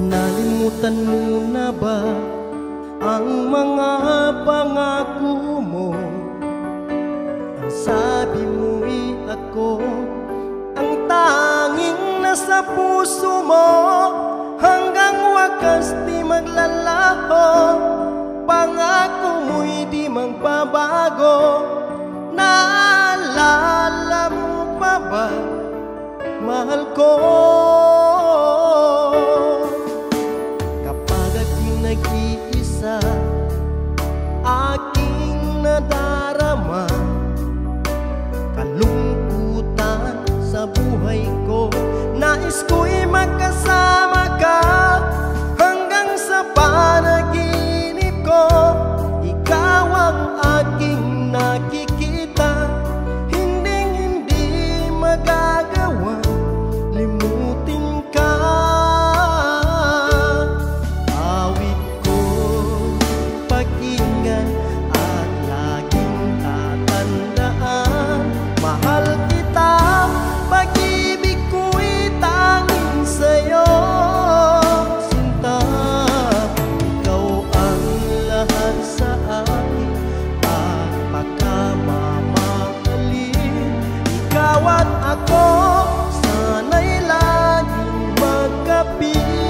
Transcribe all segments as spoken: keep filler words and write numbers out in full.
Nalimutan mo na ba ang mga pangako mo? Ang sabi mo'y ako ang tanging nasa puso mo, hanggang wakas di maglalaho. Pangako mo'y di magbabago. Naalala mo pa ba, mahal ko? Nag-iisa, aking nadarama kalungkutan sa buhay ko. Nais ko'y magkasama ka hanggang sa panaginip ko. Ikaw ang aking nakikita, hinding-hindi magagawa limutin ka. Mahal kita, pag-ibig ko'y tanging sa'yo, sinta. Ikaw ang lahat sa akin at pagkamamahalin. Ikaw at ako, sana'y laging magkapiling.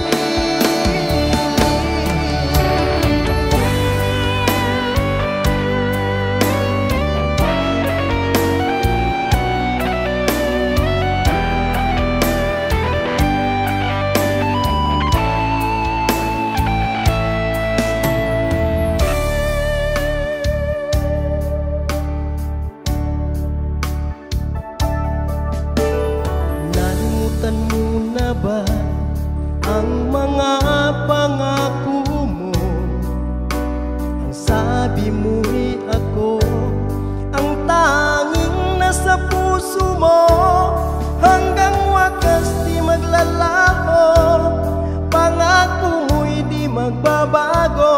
Nalimutan mo na ba ang mga pangako mo? Ang sabi mo'y ako ang tanging nasa puso mo, hanggang wakas di maglalaho. Pangako mo'y di magbabago.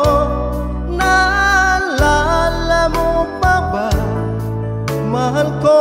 Naalala mo pa ba, mahal ko?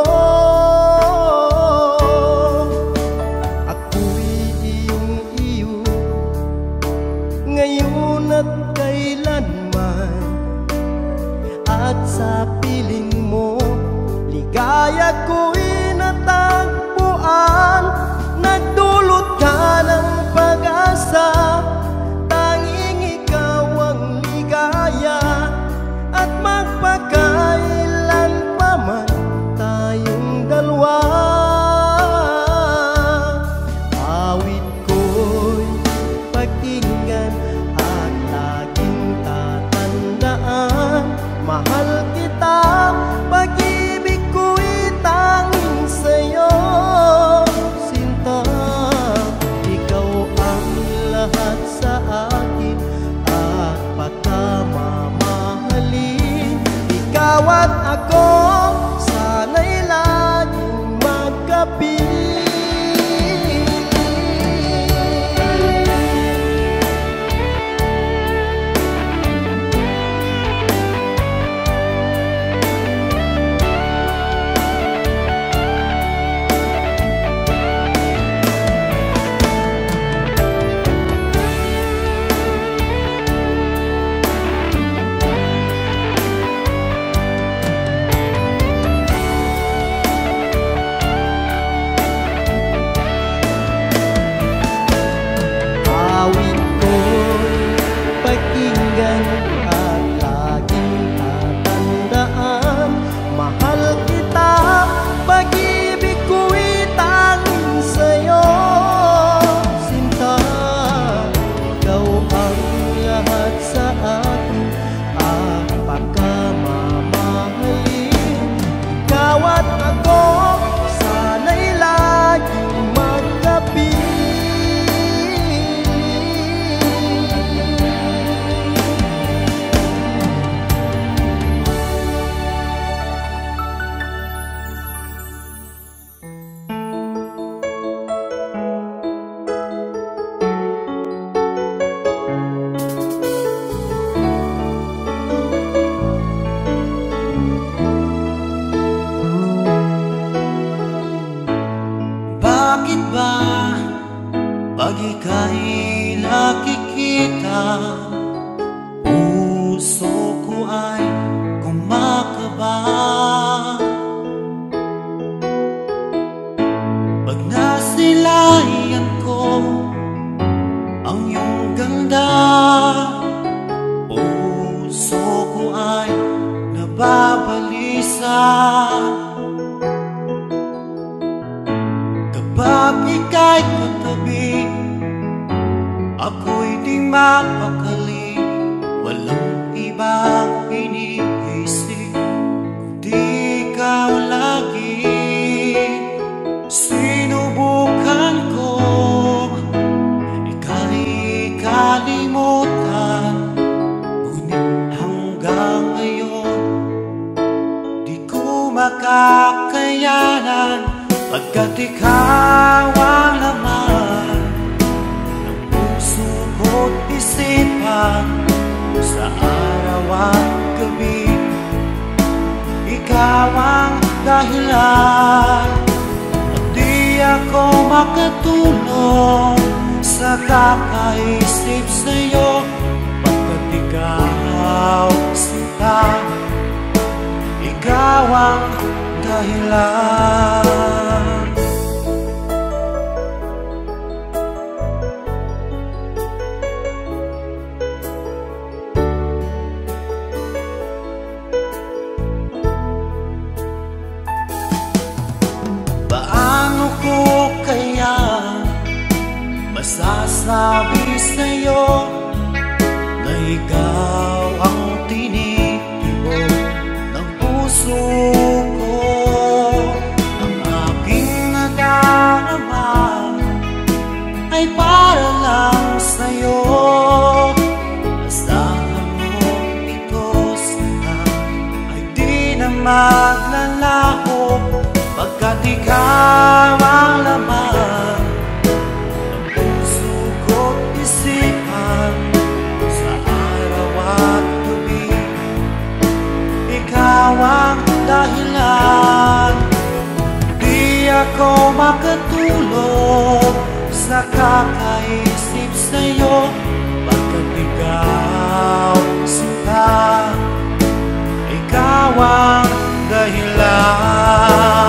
ika'y nakikita, puso ko ay kumakaba. Pag nasilayan ko ang iyong ganda, puso ko ay nababalisa. Kapag ika'y katabi, ako'y di mapakali. Walang ibang iniisip kundi ikaw lagi. Sinubukan ko ika'y kalimutan, ngunit hanggang ngayon di ko makakayanan. Pagkat ikaw ang laman ng puso ko't isipan, sa araw at gabi ikaw ang dahilan. At di ako makatulog sa kakaisip sa'yo, pagkat ikaw sinta, ikaw ang dahilan. Paano ko kaya masasabi sa'yo na ikaw ang tinitibok ng puso ko? Ang aking nadarama ay para lang sa'yo. Asahan mo ito sana ay di na maglalaho, pagkat ikaw ang laman ng puso ko't isipan, sa araw at gabi ikaw ang dahilan. Di ako makatulog sa kakaisip sa'yo, pagkat ikaw sinta, ikaw ang dahilan.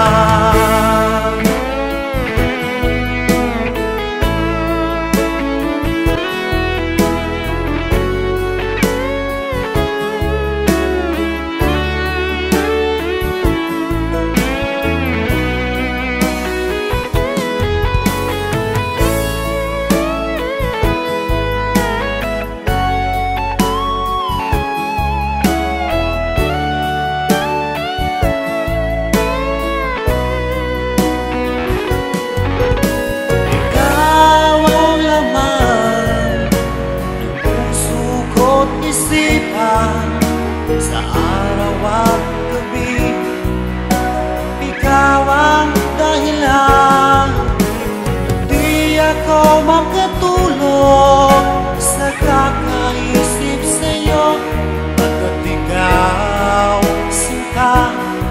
Sa araw at gabi ikaw ang dahilan. Di ako makatulog sa kakaisip sa'yo, pagkat ikaw sinta,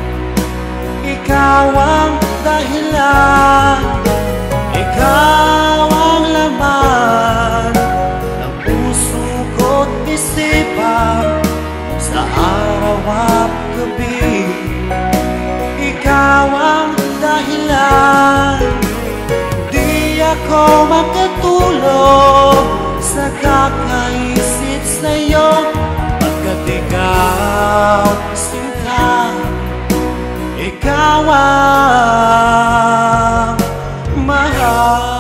ikaw ang dahilan. Ikaw ang laman ng puso ko't isipan, sa araw at gabi ikaw ang dahilan. Di ako makatulog sa kakaisip sa'yo, pagkat ikaw sinta, ikaw ang mahal.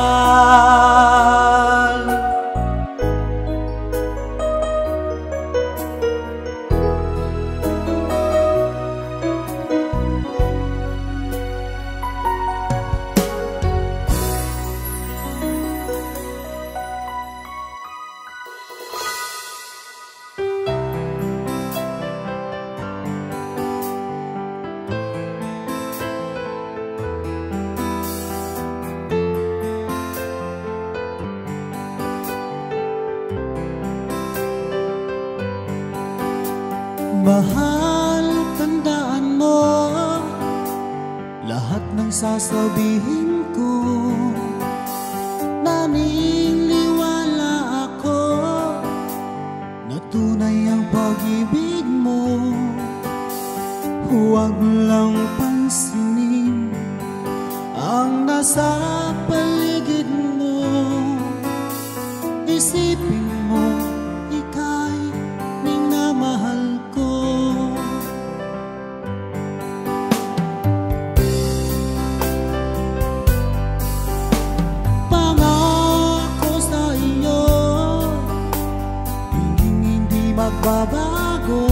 Mahal, tandaan mo lahat ng sasabihin ko. Naningli isipin mo ika'y minamahal ko. Pangako sa iyo, hindi magbabago.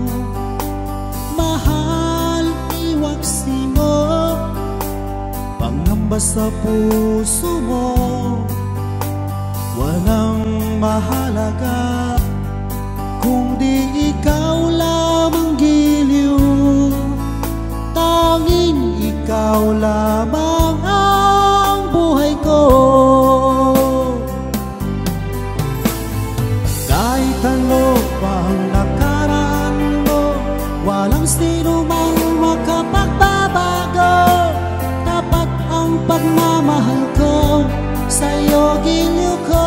Mahal, iwaksi mo pangamba sa puso mo. Walang mahalaga kung di ikaw lamang giliw. Tanging ikaw lamang ang buhay ko. Kahit ano pang nakaraan mo, walang sino mang makapagbabago. Tapat ang pagmamahal ko, sa'yo giliw ko.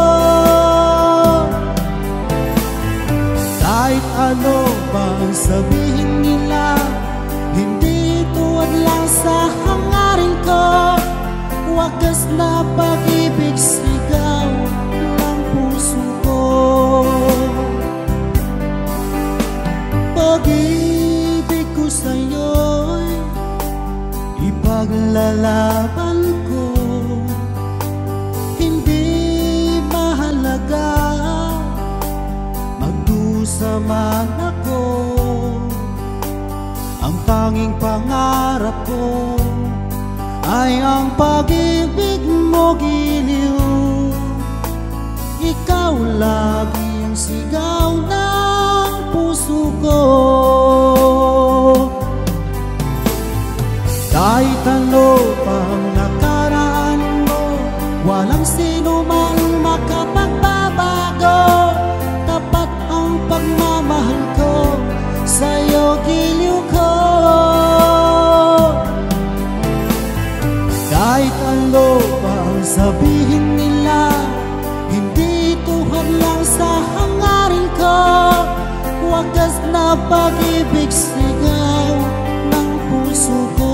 Kahit ano bang sabihin nila, hindi tuwad lang sa hangarin ko. Wagas na pag-ibig, sigaw ng puso ko. Pag-ibig ko sa'yo'y ipaglalaban ko. Hindi mahalaga magdusa man ako. Ang tanging pangarap ko ay ang pag-ibig mo giliw. Ikaw lagi ang sigaw ng puso ko. Kahit ano pang nakaraan mo, walang sino man makapagbabago. Tapat ang pagmamahal ko, sa'yo giliw ko. Kahit ano pang sabihin nila, hindi tuhad lang sa hangarin ko. Wagas na pag-ibig, sigaw ng puso ko.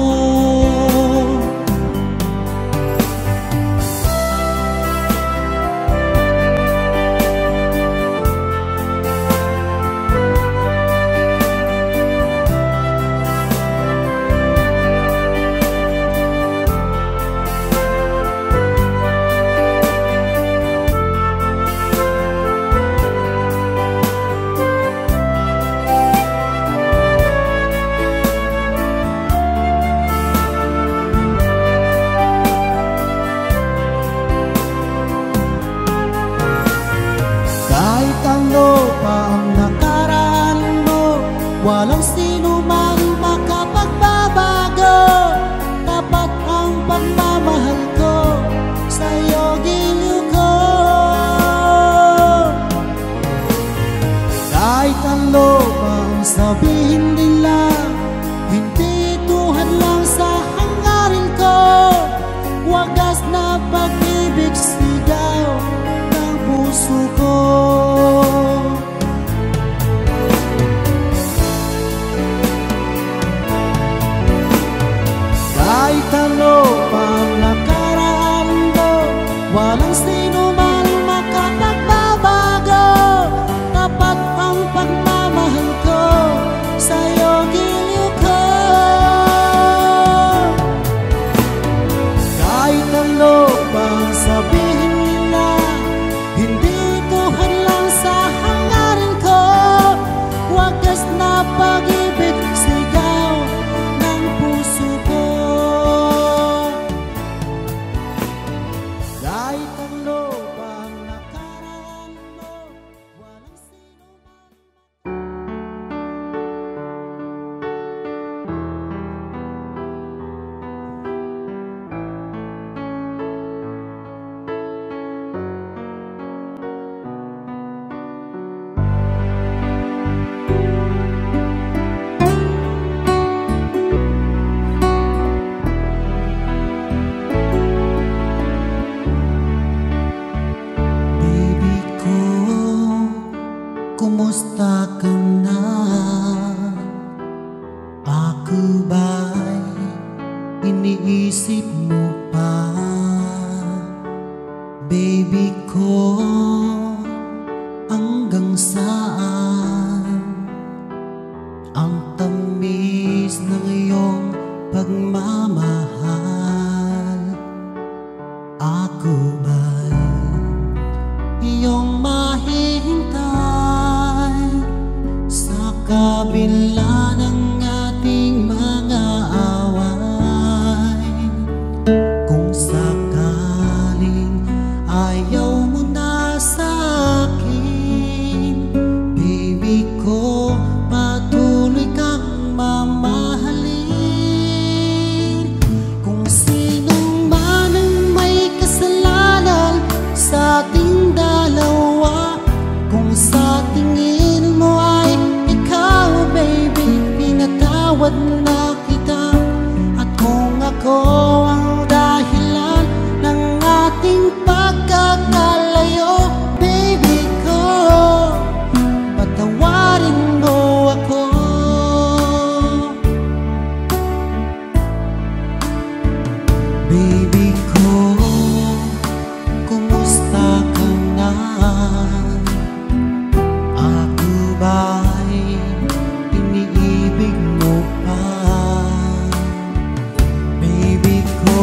Walang sino man makapagbabago. Tapat ang pagmamahal ko, sa'yo giliw ko. Kahit ano pang sabihin nila, hindi tuhad lang sa hangarin ko. Wagas na pag-ibig, sigaw ng puso ko. Kahit ano pang nakaraan mo, walang sino man makapagbabago. Tapat ang pagmamahal ko, sa'yo giliw ko. Kahit ano pang sabihin nila, hindi tuhad lang sa hangarin ko. Wagas na pag-ibig, sigaw ng puso ko. Kahit ano bang nakaraan mo, walang sino man. Kumusta ka na? Ako ba'y iniisip mo pa? Baby ko, iyong mahihintay sa kabila ng ating mga away. Kung sakaling ayaw mo na sa akin, baby ko, patuloy kang mamahalin. Kung sinong man ang may kasalanan sa ating dalawa, kung sa tingin mo ay ikaw, baby, pinatawad na kita. At kung ako ang dahilan ng ating pagkakalayo, baby ko, patawarin mo ako. Baby ko, kumusta ka na? Ako ba'y iniibig mo pa? Baby ko,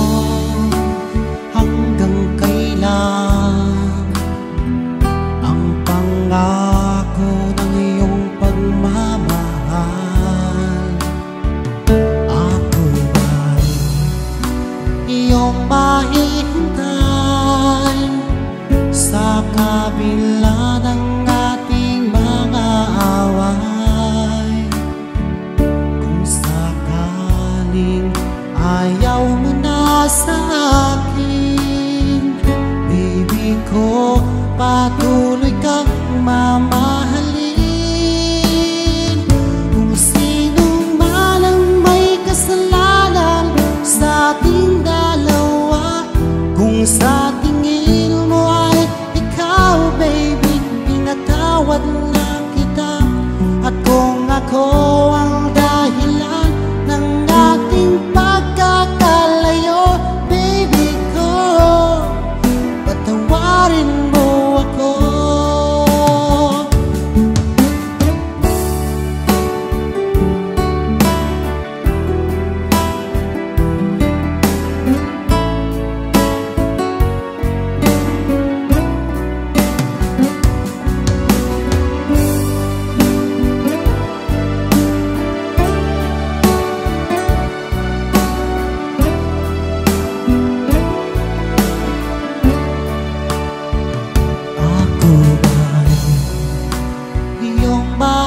hanggang kailan ang pangako ng iyong pagmamahal? Ako ba'y iyong mahihintay sa kabila ng ating mga away? Kung sakaling ayaw mo na sa akin, baby ko, patuloy kang mamahalin. Kung sino man ang may kasalanan sa ating dalawa, kung sa tingin mo ay ikaw, baby, pinatawad na kita. At kung ako ang dahilan ng ating pagkakalayo, baby ko, patawarin mo ako. Ako ba'y iyong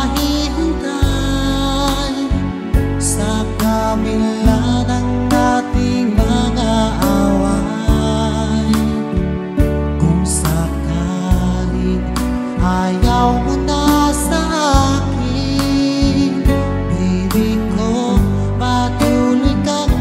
mahihintay sa kabila ng ating mga away? Kung sakaling ayaw mo na sa akin, baby ko, patuloy kang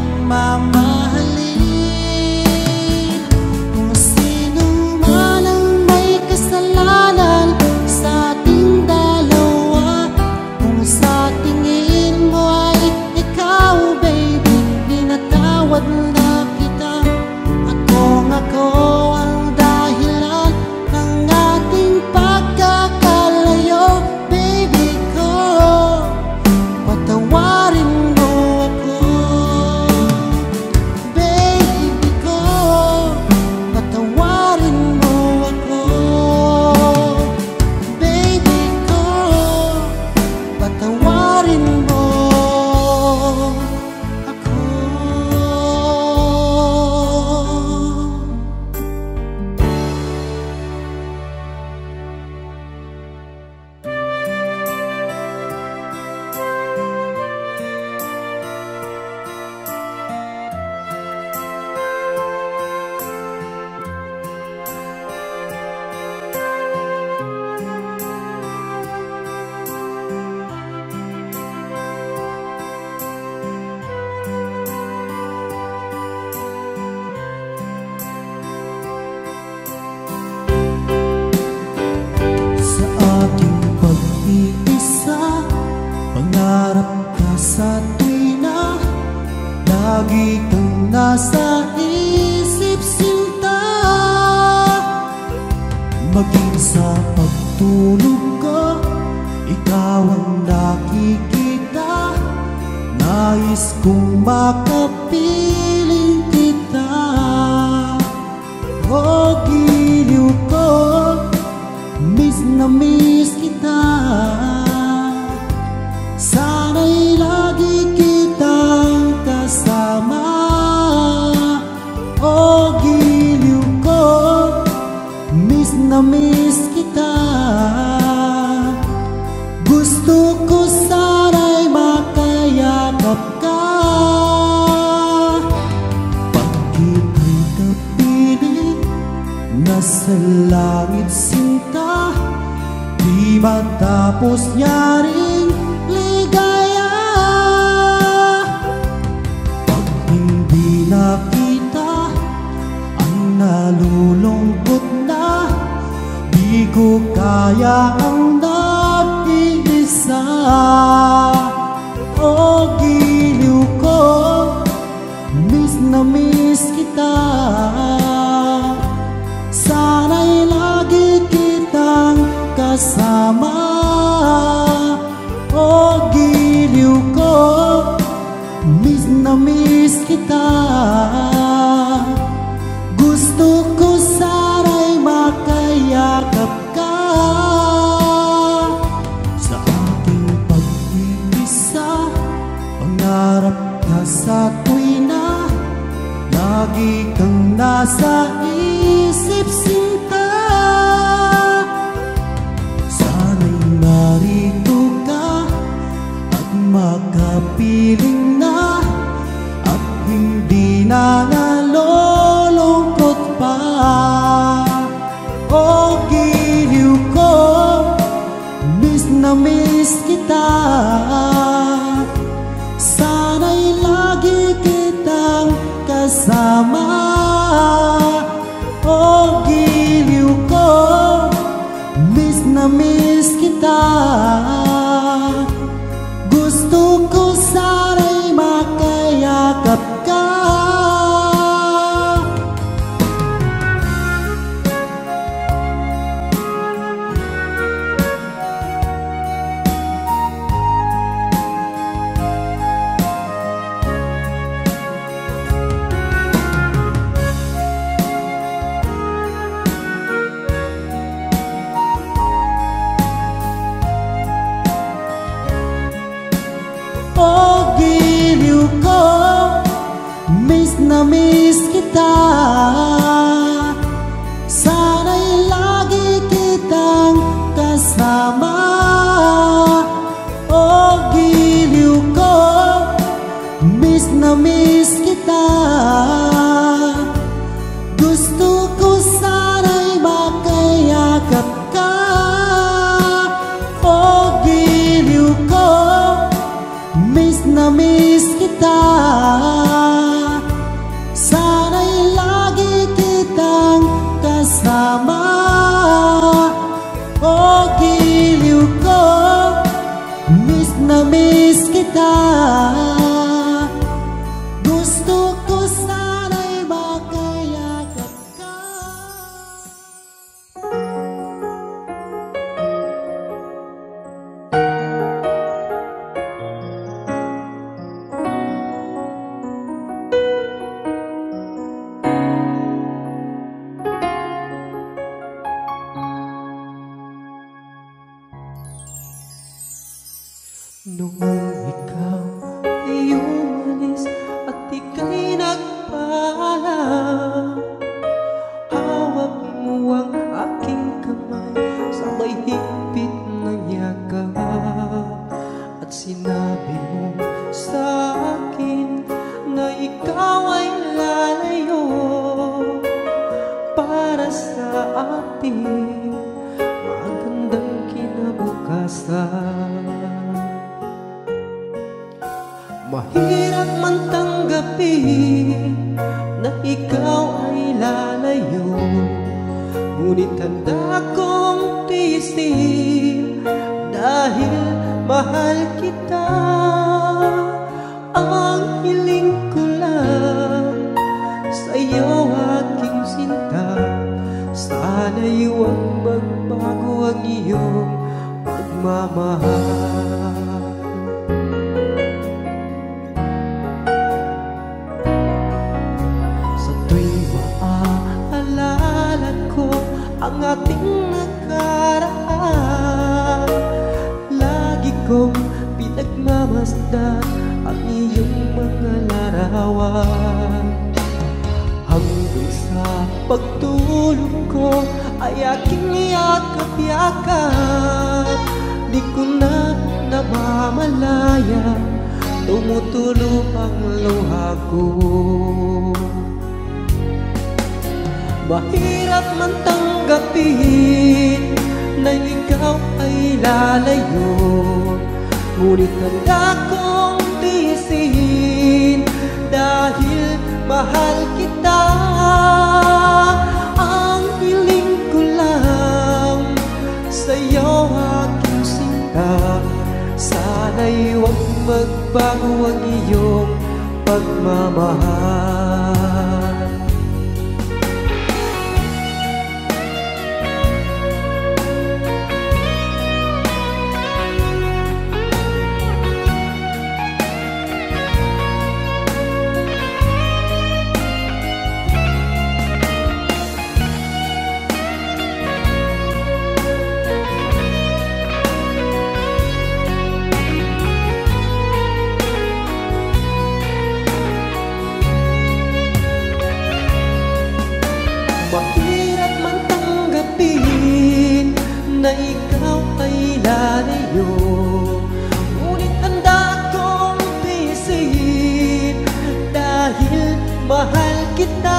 mamahalin. Kung sino man ang may kasalanan sa ating dalawa, kung sa tingin mo ay ikaw, baby, pinatawad na kita. At kung ako ang dahilan ng ating pagkakalayo, baby ko, patawarin mo ako. Baby ko, patawarin mo ako. Baby ko, patawarin mo ako. Sa ating pag-iisa, pangarap ka sa tuwina, lagi kang nasa isip, sinta. Maging sa pagtulog ko, ikaw ang nakikita. Nais kong makapiling kita. O giliw ko, na-miss kita. Gusto ko sana'y makayakap ka. Pag-ibig kapiling nasa langit sinta, di matapos niya ring ligaya. Pag hindi nakita ang nalulungkot na, di ko kaya ang nag-iisa. O giliw ko, miss na miss kita. Sana'y lagi kitang kasama. O giliw ko, miss na miss kita. Gusto ko sana'y makayakap ka. Sa aking pag-iisa, pangarap ka sa tuwina, lagi kang nasa isip sinta. Sana'y narito ka at makapiling na, at hindi na nalulungkot pa. O giliw ko, miss na miss kita. Sana'y lagi kitang kasama. O giliw ko, miss na miss kita. Gusto ko sana'y makayakap ka. O giliw ko, miss na miss kita. Sana'y lagi kitang kasama. O giliw ko, miss na miss kita. Gusto ko sana'y makayakap ka. O giliw ko, miss na miss kita. Sana'y lagi kitang kasama. O giliw ko, miss na miss kita. Gusto ko sana'y makayakap ka. Noong ikaw ay umalis at ika'y nagpaalam, hawak mo ang aking kamay, sabay higpit ng yakap, at sinabi mo sa akin na ikaw ay lalayo para sa ating magandang kinabukasan. Mahirap man tanggapin na ikaw ay lalayo, ngunit handa kong tiisin dahil mahal kita. Ang hiling ko lang sa'yo, aking sinta, sana'y huwag magbago ang iyong pagmamahal. Ang ating nakaraan, lagi kong pinagmamasdan ang iyong mga larawan. Hanggang sa pagtulog ko ay aking yakap-yakap. Di ko na namamalaya, tumutulo ang luha ko. Mahirap man tanggapin na ikaw ay lalayo, ngunit handa kong tiisin dahil mahal kita. Ang hiling ko lang sa'yo, aking sinta, sana'y huwag magbago ang iyong pagmamahal. Mahirap man tanggapin na ikaw ay lalayo, ngunit handa kong tiisin dahil mahal kita.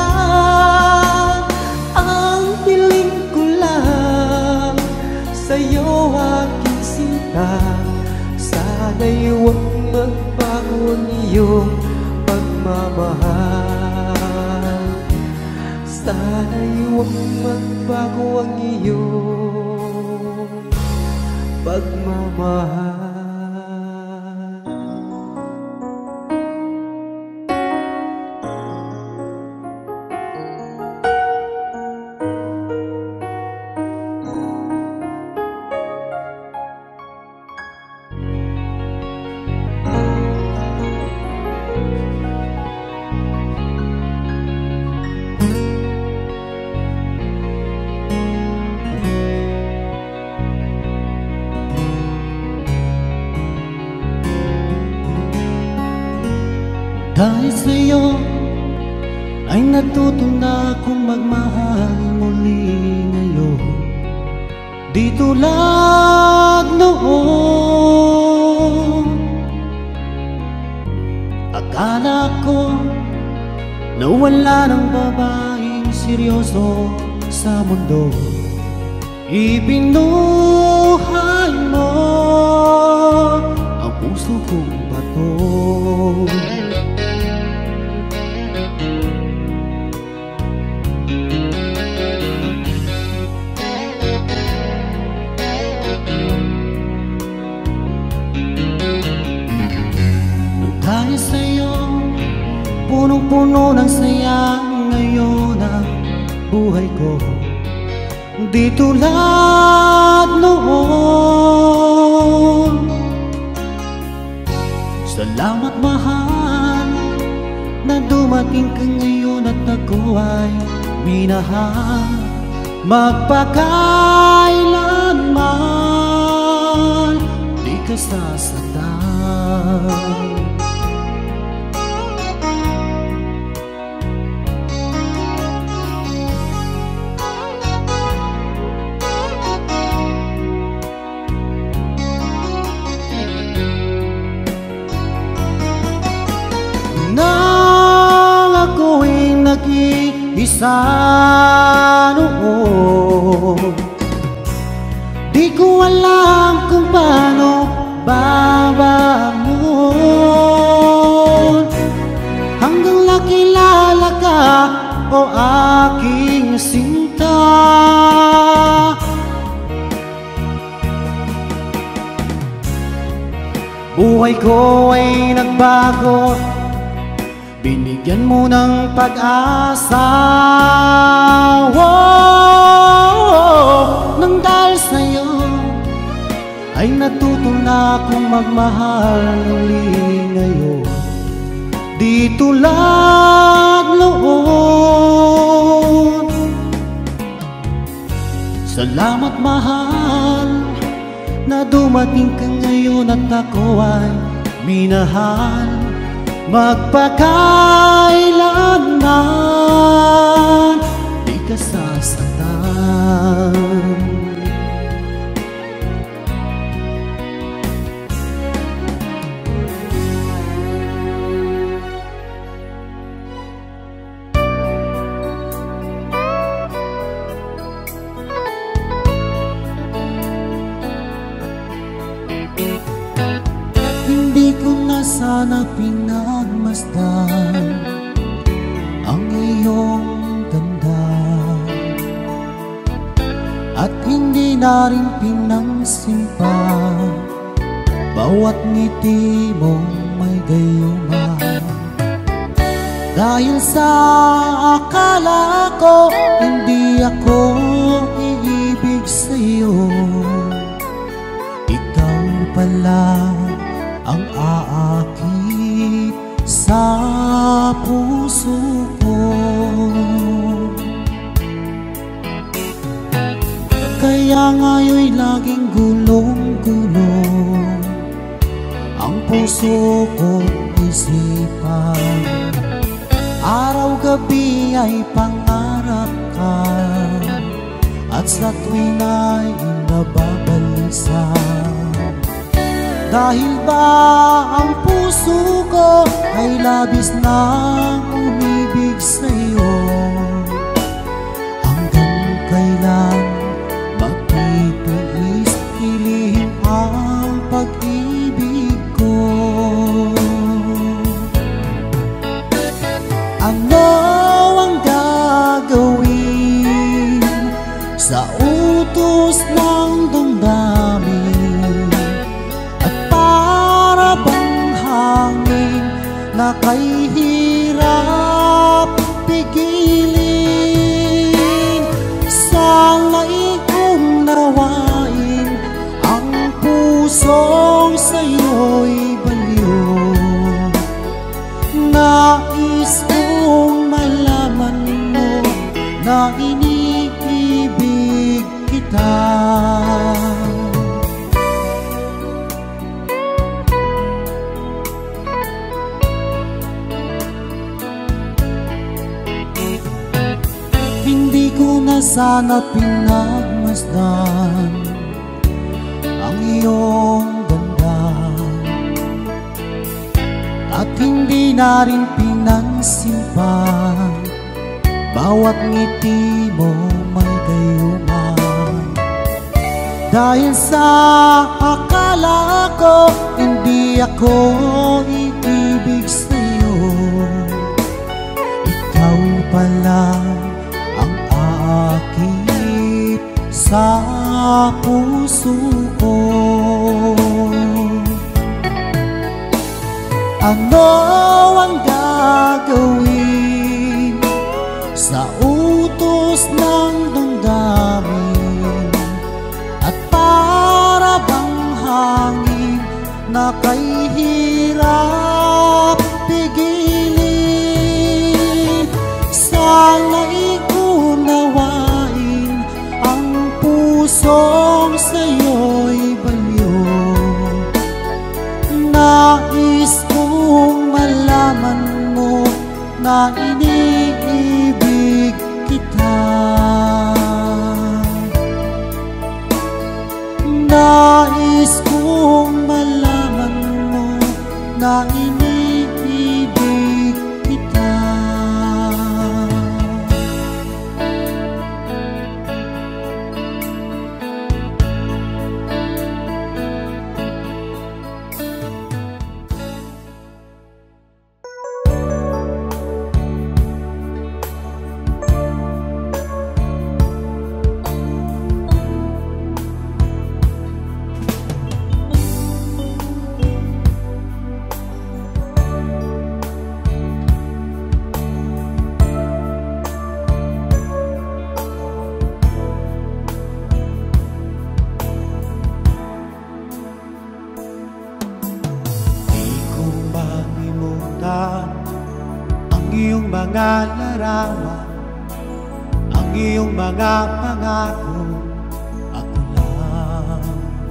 Ang hiling ko lang sa'yo, aking sinta, sana'y huwag magbago ang iyong pagmamahal. Sana'y huwag magbago ang iyong pagmamahal. Dahil sa'yo ay natuto na akong magmahal muli ngayon. Di tulad noon, akala ko na wala ng babaeng seryoso sa mundo. Ibinuhay mo ang puso kong bato. Dahil sa'yo, punong-puno ng saya ngayon ang buhay ko. Di tulad noon. Salamat mahal na dumating ka ngayon at ako ay minahal. Magpakailanman di ka sasaktan. Nang ako'y nag-iisa noon, di ko alam kung paano babangon. Hanggang nakilala ka, o aking sinta. Buhay ko ay nagbago, binigyan mo ng pag-asa. Oh, nang dahil sa'yo ay natuto na akong magmahal uli ngayon. Di tulad noon. Salamat mahal na dumating ka ngayon at ako ay minahal. Magpakailanman di ka sasaktan. Hindi ko na sana pinagmasdan ang iyong ganda, at hindi na rin pinangsimpa bawat ngiti mong may gayuma. Dahil sa akala ko hindi ako iibig sa'yo, ikaw pala ang aakit sa puso ko. Kaya ngayon'y laging gulong-gulong ang puso ko't isipan. Araw-gabi ay pangarap ka, at sa tuwin ay nababalisa. Dahil ba ang puso ko ay labis na umibig sa'yo? Hanggang kailan magtitiis hilihim ang pag-ibig ko? Ano ang gagawin sa utos ng damdamin, at para bang hangin na kay hirap pigilin? Sana'y unawain ang pusong sa'yo'y baliw. Nais kong malaman mo na iniibig kita. Hindi ko na sana pinagmasdan ang iyong ganda, at hindi na rin pinansimpan bawat ngiti mo may gayuma. Dahil sa akala ko hindi ako iibig sa'yo, ikaw pala ang aakit sa puso ko. Ano ang gagawin sa utos ng damdamin, at para bang hangin na kay hirap pigilin? Sana'y unawain ang pusong sa'yo'y baliw. Nais kong malaman mo na iniibig kita. Nais kong malaman mo na iniibig kita. Ang iyong mga larawan, ang iyong mga pangako, ako lang.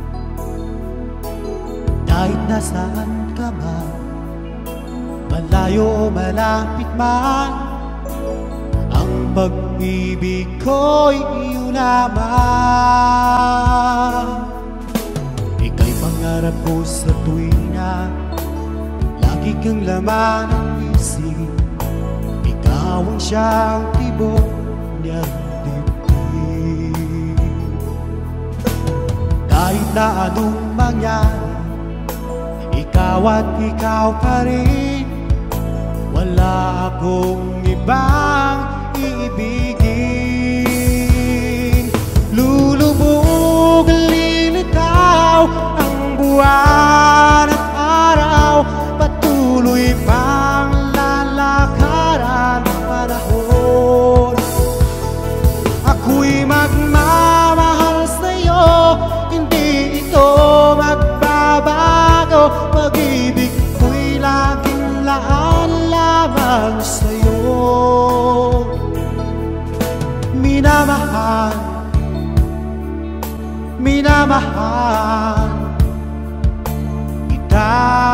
Kahit nasaan ka man, malayo o malapit man, ang pag-ibig ko'y iyong Ama. Ika'y pangarap ko sa tuwing na lagi kang laman ng isip. Ikaw ang siyang tibok niyang dibdib. Kahit na anong mangyari, ikaw at ikaw pa rin. Wala akong ibang iibigin. Lulubog, lilitaw ang buwan at araw. Patuloy pang lalakaran panahon. Ako'y magmamahal sa'yo, hindi ito magbabago. Pag-ibig ko'y laging laan lamang sa'yo. Minamahal, minamahal kita.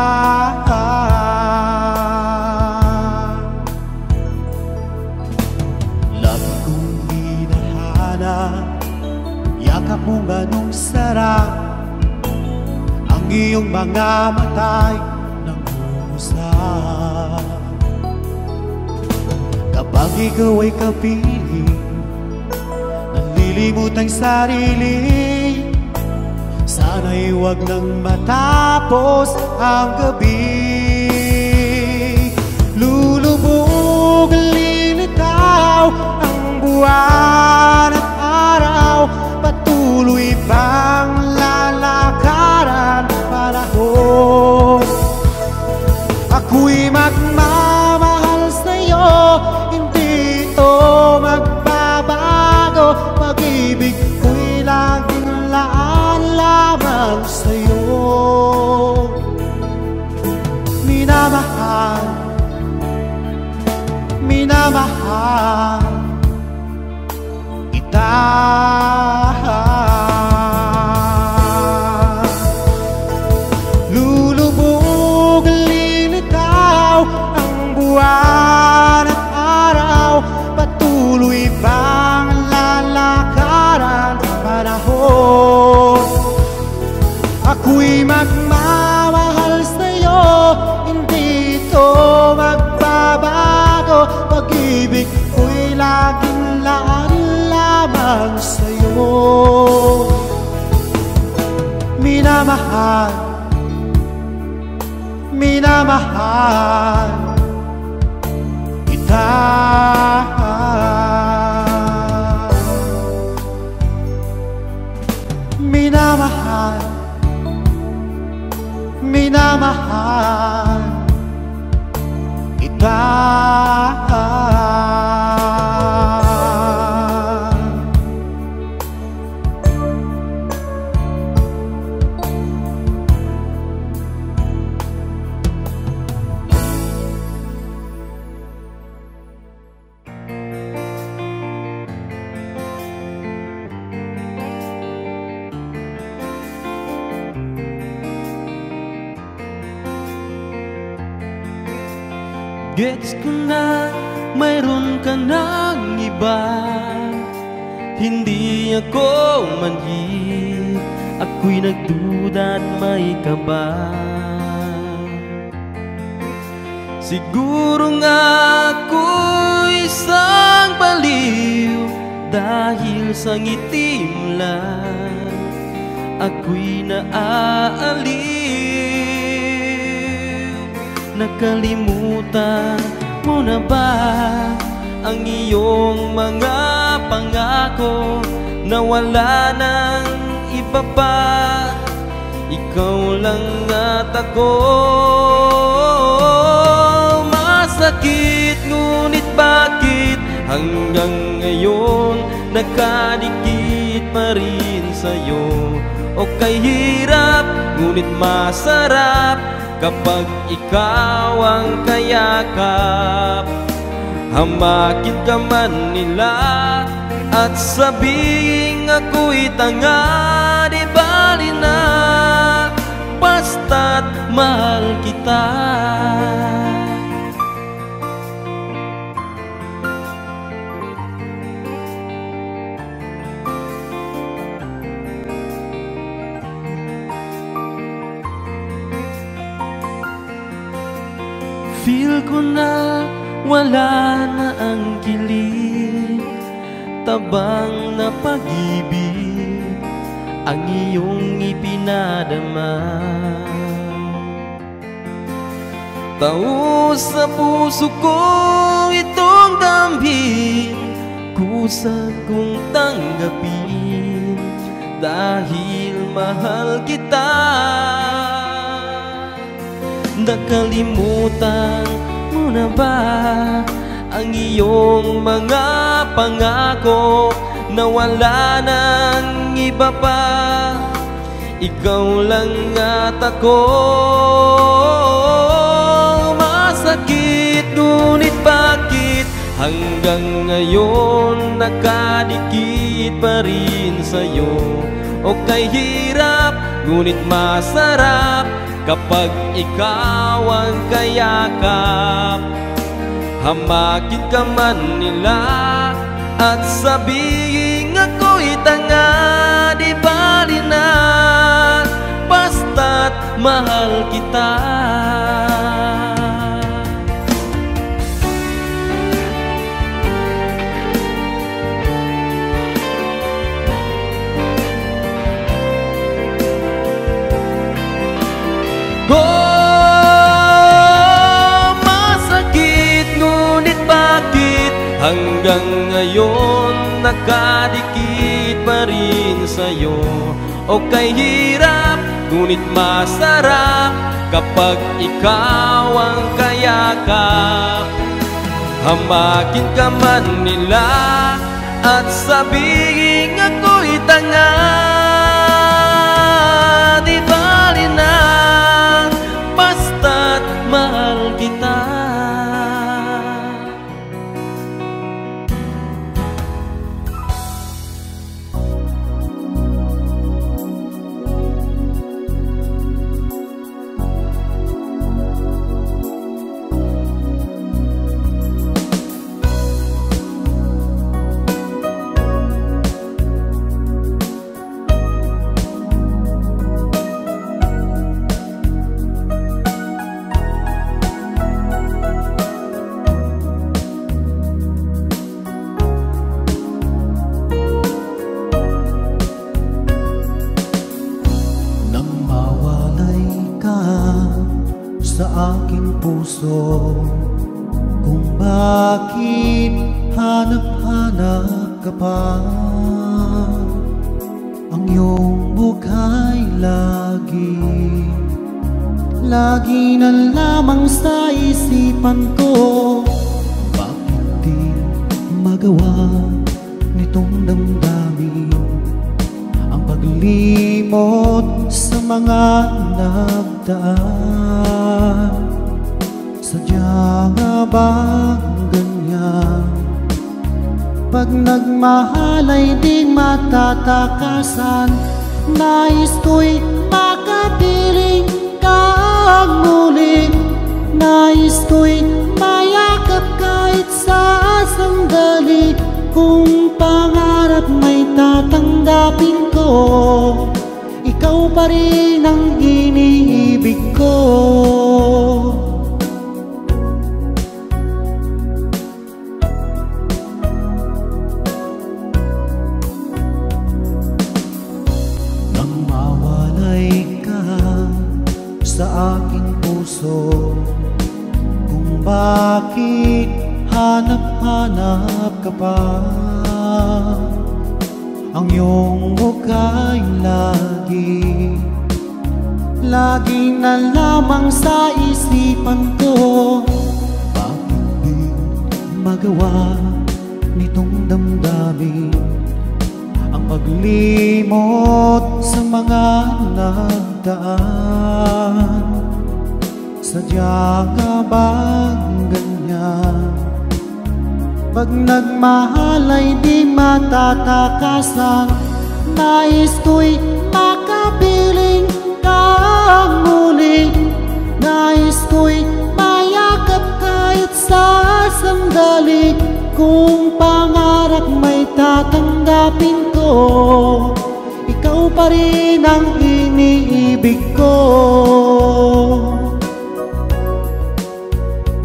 Lagi kong hinahanap yakap mo ganong sarap. Ang iyong mga mata'y nangungusap. Kapag ikaw ay kapiling, nalilimot ang sarili. Sana'y huwag nang matapos ang gabi. Lulubog, lilitaw ang buwan at araw. Patuloy pang lalakaran panahon. Ako'y magmamahal sa'yo, hindi ito magbabago. Pag-ibig ko'y laging laan lamang sa'yo. Minamahal, minamahal kita. Lulubog, lilitaw ang buwan at araw. Patuloy pang lalakaran panahon. Ako'y magmamahal sa'yo, hindi ito magbabago. Pag-ibig ko'y laging laan lamang sa'yo. Minamahal, minamahal kita. Minamahal, minamahal kita. Gets ko na mayroon ka ng iba. Hindi ako manhid, ako'y nagduda at may kaba. Siguro nga ako'y isang baliw, dahil sa ngiti mo lang ako'y naaaliw. Nakalimutan mo na ba ang iyong mga pangako na wala nang iba pa? Ikaw lang at ako. Masakit, ngunit bakit hanggang ngayon nakadikit pa rin sa'yo? O kay hirap, ngunit masarap kapag ikaw ang kayakap. Hamakin ka man nila at sabing ako'y tanga, di bali na, basta't mahal kita. Feel ko na wala na ang kilig, tabang na pag-ibig ang iyong ipinadama. Taos sa puso ko itong damhin, kusa kong tanggapin dahil mahal kita. Nakalimutan mo na ba ang iyong mga pangako na wala nang iba pa? Ikaw lang at ako. Masakit, ngunit bakit hanggang ngayon nakadikit pa rin sa'yo? O kay hirap, ngunit masarap kapag ikaw ang kayakap. Hamakin ka man nila at sabihin ako'y tanga, di bali na, basta't mahal kita. Oh, masakit, ngunit bakit hanggang ngayon nakadikit pa rin sa'yo? O kay hirap, ngunit masarap kapag ikaw ang kayakap. Hamakin ka man nila at sabihin ako'y tanga, di bali na, basta't mahal kita. Sa aking puso, kung bakit hanap-hanap ka pa, ang iyong buhay lagi, lagi na lamang sa isipan ko. Bakit di magawa nitong damdamin ang paglimot sa mga nagdaan? Sadya nga bang ganyan? Pag nagmahal ay di matatakasan. Nais ko'y makapiling kang muli, nais ko'y mayakap kahit sa sandali. Kung pangarap may tatanggapin ko, ikaw pa rin ang iniibig ko. Nang mawalay ka sa aking puso, kung bakit hanap-hanap ka pa, ang iyong muka'y lagi, lagi na lamang sa isipan ko. Bakit di magawa nitong damdamin ang paglimot sa mga nagdaan? Sadya ka bang ganyan? Pag nagmahal ay di matatakasan. Nais ko'y makapiling kang muli, nais ko'y mayakap kahit sa sandali. Kung pangarap may tatanggapin ko, ikaw pa rin ang iniibig ko.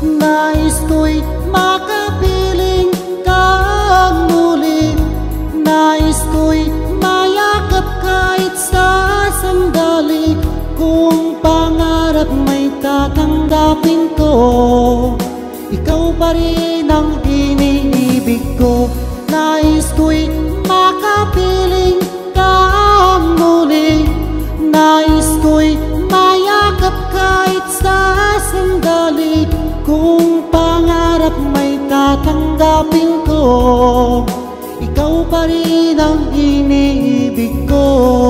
Nais ko'y makapiling kang muli. Nais ko'y mayakap kahit sa sandali. Kung pangarap may tatanggapin ko, ikaw pa rin ang iniibig ko. Nais ko'y makapiling kang muli. Nais ko'y mayakap kahit sa sandali. Kung pangarap may tatanggapin ko, ikaw pa rin ang iniibig ko.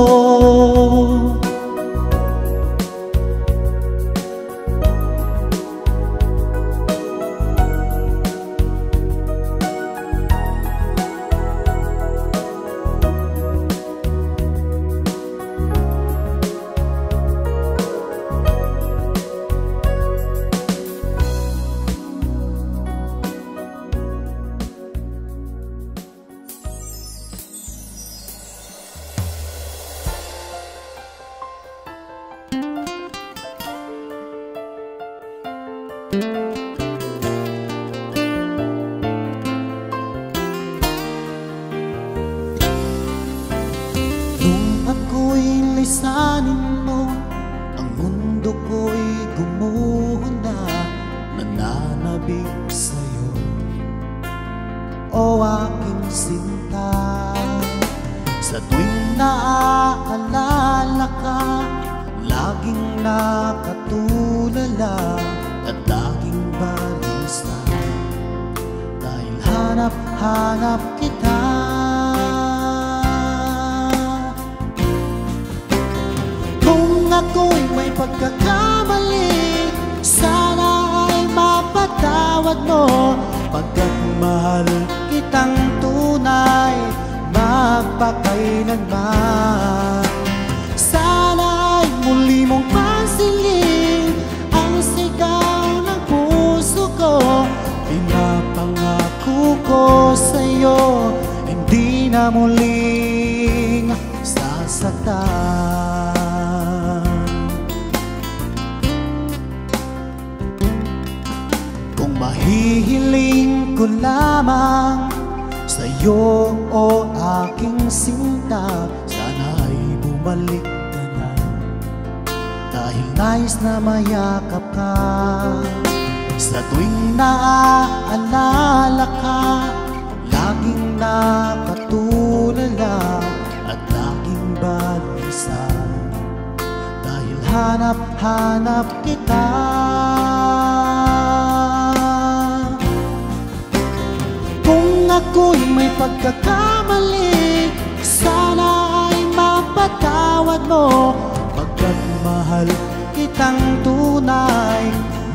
Nung ako'y lisanin mo, ang mundo ko'y gumuho na, nananabik sa'yo, o aking sinta. Sa tuwing naaalala ka, laging nakatulala at laging balisa, dahil hanap-hanap kita. Kung ako'y may pagkakamali, sana ay mapatawad mo, pagkat mahal kitang tunay magpakailanman. Sana ay muli mong pansinin ang sigaw ng puso ko. Pinapangako ko sa'yo, hindi na muling sasaktan. Kung mahihiling ko lamang sa'yo, o aking sinta, sana ay bumalik ka na, dahil nais na mayakap ka. Sa tuwing naaalala ka, laging nakatulala at laging balisa, dahil hanap-hanap kita. Kung ako'y may pagkakamali, sana ay mapatawad mo, pagkat mahal kitang tunay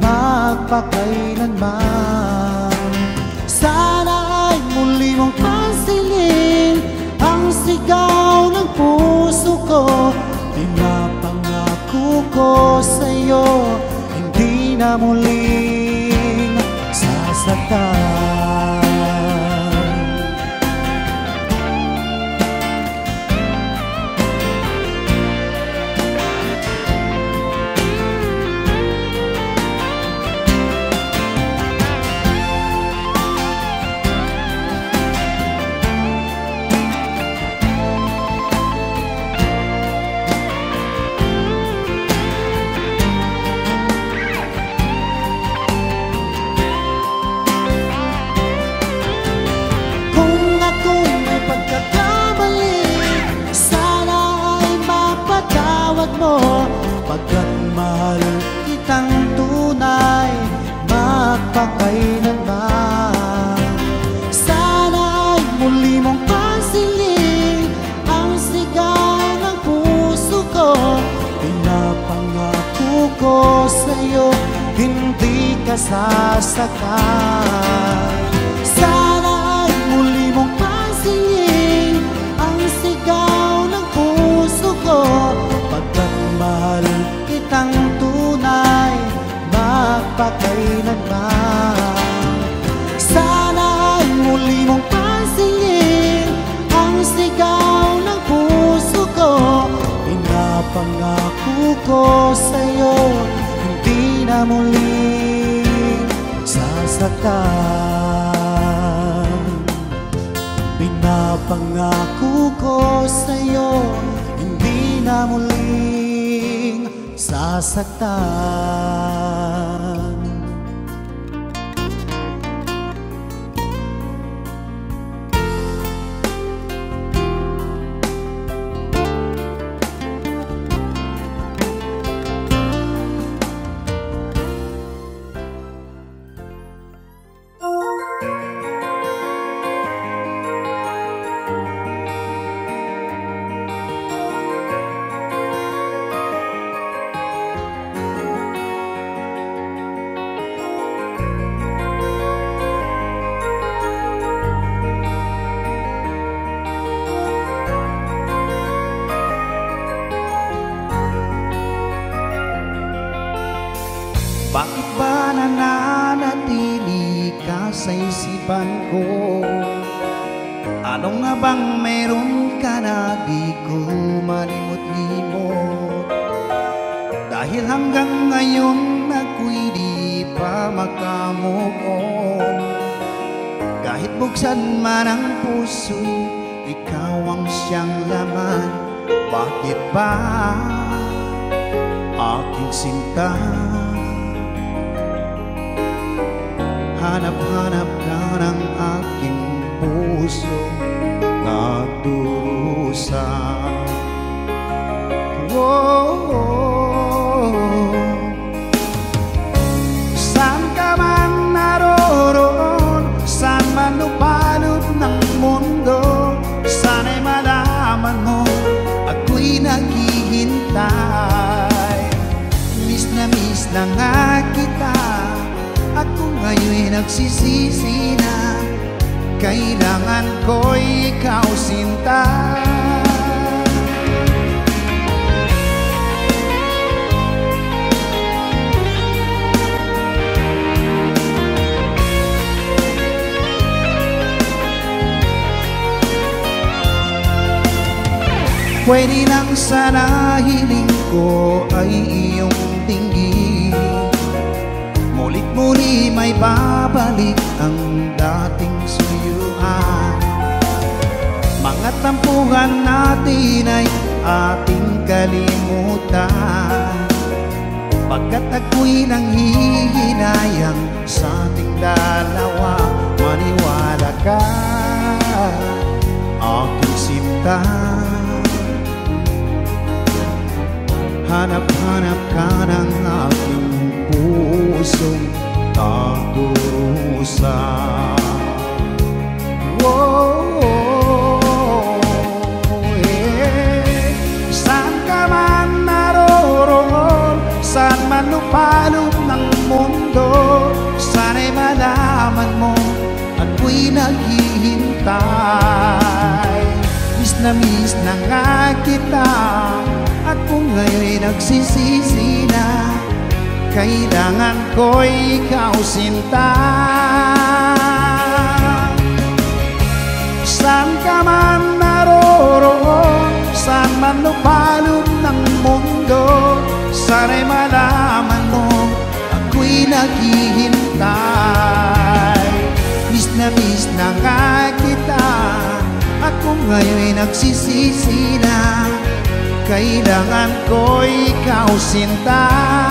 magpakailanman. Sana ay muli mong pansinin ang sigaw ng puso ko. Pinapangako ko sa'yo, hindi na muling sasaktan. Pagkat mahal kitang tunay magpakailanman. Sana ay muli mong pansinin ang sigaw ng puso ko. Pinapangako ko sa'yo, hindi ka sasaktan. Sana ay muli mong pansinin ang sigaw ng puso ko, pagkat mahal kitang tunay magpakailanman. Sana ay muli mong pansinin ang sigaw ng puso ko. Pinapangako ko sa'yo, hindi na muling nasaktan. Pinapangako ko sa'yo, hindi na muling sasaktan. Bakit ba nananatili ka sa isipan ko? Ano nga bang meron ka na di ko malimot-limot? Dahil hanggang ngayon ako'y di pa makamove on. Kahit buksan man ang puso'y ikaw ang siyang laman. Bakit ba aking sinta? Hanap-hanap ka ng aking puso nagdurusa. Oh, saan ka man naroroon, saan man lupalot ng mundo, sana'y malaman mo ako'y naghihintay. Miss na miss na nga kita, ako ngayon'y nagsisisi na kailangan ko'y ikaw sinta. Pwede lang sana hiling ko ay iyong tingin, mulit-muli may babalik ang dating suyuan. Mga tampuhan natin ay ating kalimutan, pagkat ako'y nanghihinayang sa ating dalawa. Maniwala ka, aking sinta. Hanap-hanap ka ng aking pusong nagdurusa. Oh, eh. Saan ka man naroroon, saan man lupalop ng mundo, sana'y malaman mo ako'y naghihintay. Miss na miss na nga kita, ako ngayon'y nagsisisi na kailangan ko'y ikaw sinta. Saan ka man naroroon, saan man lupalop ng mundo, sana'y malaman mo ako'y naghihintay. Miss na miss na nga kita, ako ngayon'y nagsisisi na kailangan ko'y ikaw sinta.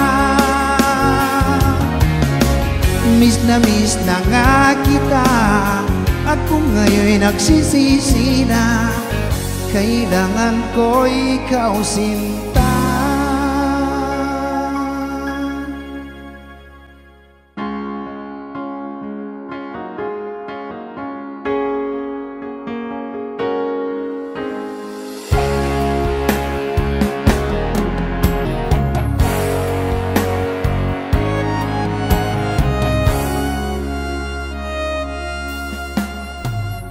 Miss na miss na nga kita, at kung ngayon'y nagsisisi na kailangan ko'y ikaw sinta.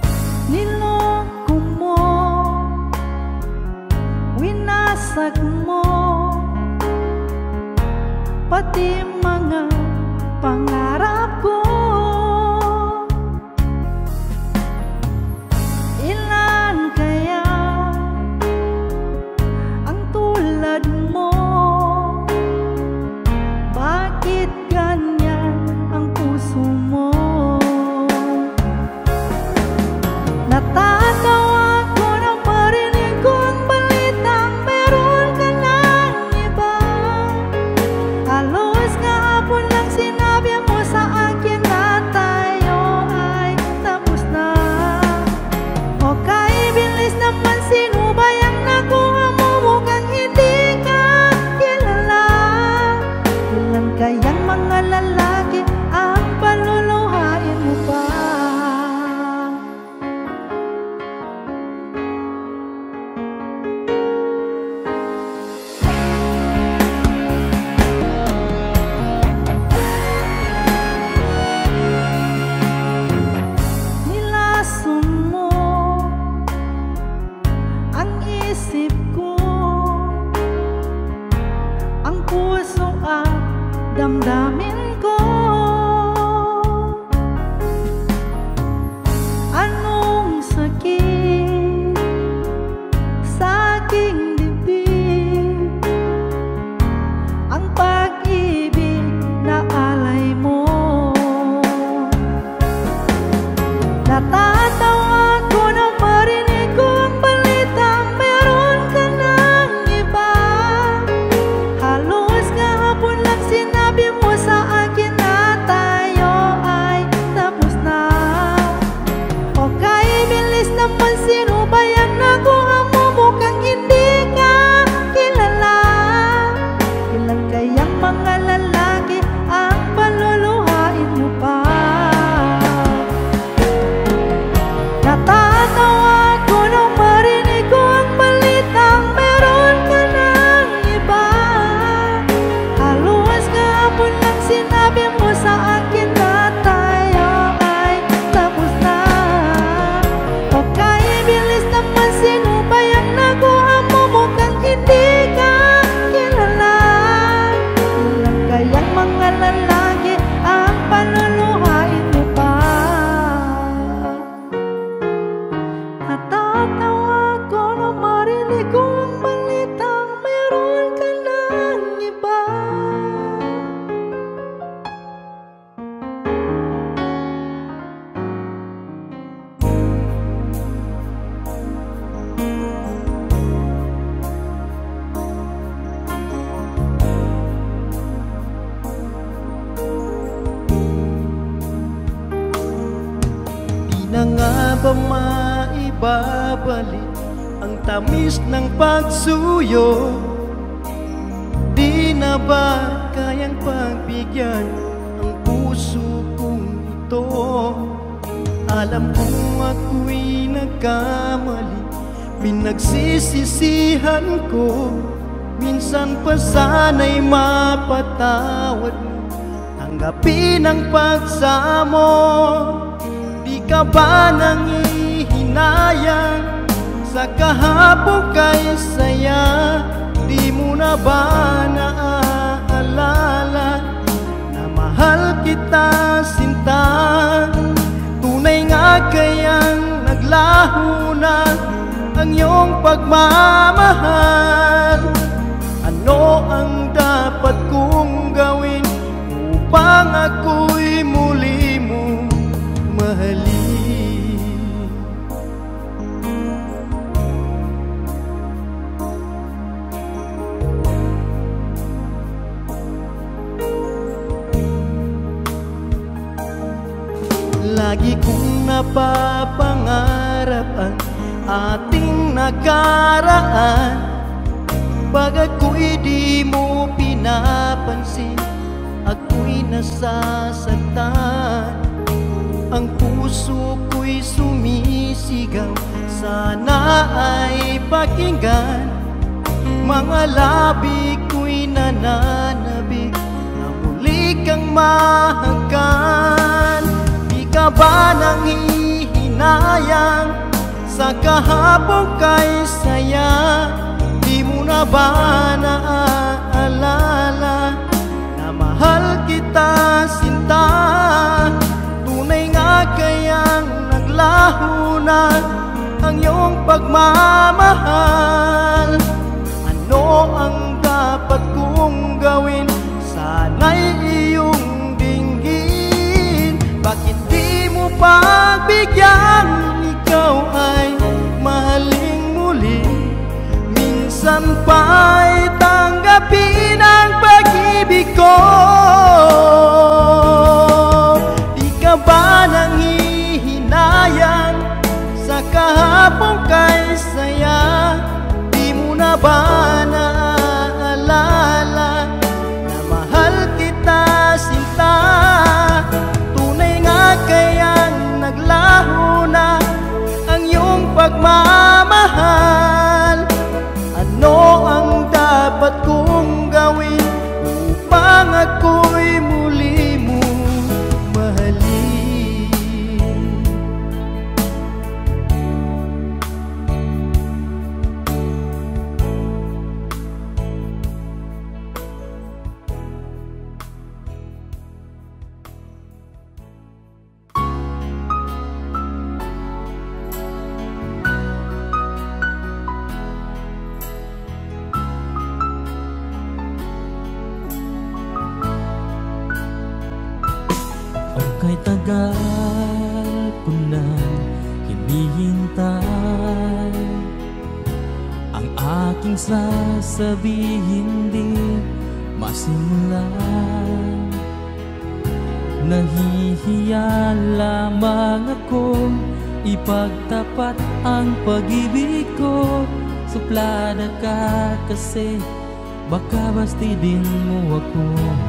Niloko mo, winasag mo mga lalaki ang paluluhain mo pa? Nilason mo ang isip ko, ang puso at damdamin ko. Anong sakit sa aking dibdib, ang pag-ibig na alay mo. Natatawa ko na marinig ko ang balitang meron ka ng iba. Halos kahapon lang sinabi mo sa akin na tayo ay tapos na. Okay, bilis naman, sino ba yan nakuha mo? Mukhang hindi ka kilala. Ilan kayang mga lalaki ang paluluhain mo pa? Natatawa ko nung marinig ko ang balitang meron ka ng iba. Halos kahapon lang sinabi mo sa akin na tayo ay tapos na. Okay, bilis naman, sino ba yung nakuha mo? Mukhang hindi ka kilala. Ilan kayang mga lalaki ang paluluhain mo pa? Natatawa ko na marinig ko ang balitang meron ka ng iba. Di na nga ba maibabalik ang tamis ng pagsuyo? Di na ba kayang pagbigyan ang puso kong ito? Alam kong ako'y nagkamali, pinagsisisihan ko. Minsan pa sana'y mapatawad mo, tanggapin ang pagsamo. Di ka ba nangihinayang sa kahapon kay saya? Di mo na ba naaalala na mahal kita, sinta? Tunay nga kayang naglaho na ang iyong pagmamahal? Ano ang dapat kong gawin upang ako'y muli mo mahalin? Lagi kong napapangarap ang ating nakaraan. Pag ako'y di mo pinapansin, ako'y nasasaktan. Ang puso ko'y sumisigaw, sana ay pakinggan. Mga labi ko'y nananabik na muli kang mahanggan. Di ka ba nanghihinayang sa kahapon kay saya? Di mo na ba naaalala na mahal kita, sinta? Tunay nga kayang naglaho na ang iyong pagmamahal? Ano ang dapat kong gawin? Sana'y iyong dinggin. Bakit di mo pagbigyan? Ikaw ay mahaling muli. Minsan pa'y tanggapin ang pag-ibig ko. Di ka ba nanghihinayang sa kahapon kay saya? Di mo na ba naaalala na mahal kita, sinta? Kay tagal ko na hinihintay ang aking sasabihin di masimulan. Nahihiya lamang akong ipagtapat ang pag-ibig ko. Suplada ka kasi baka bastidin mo ako.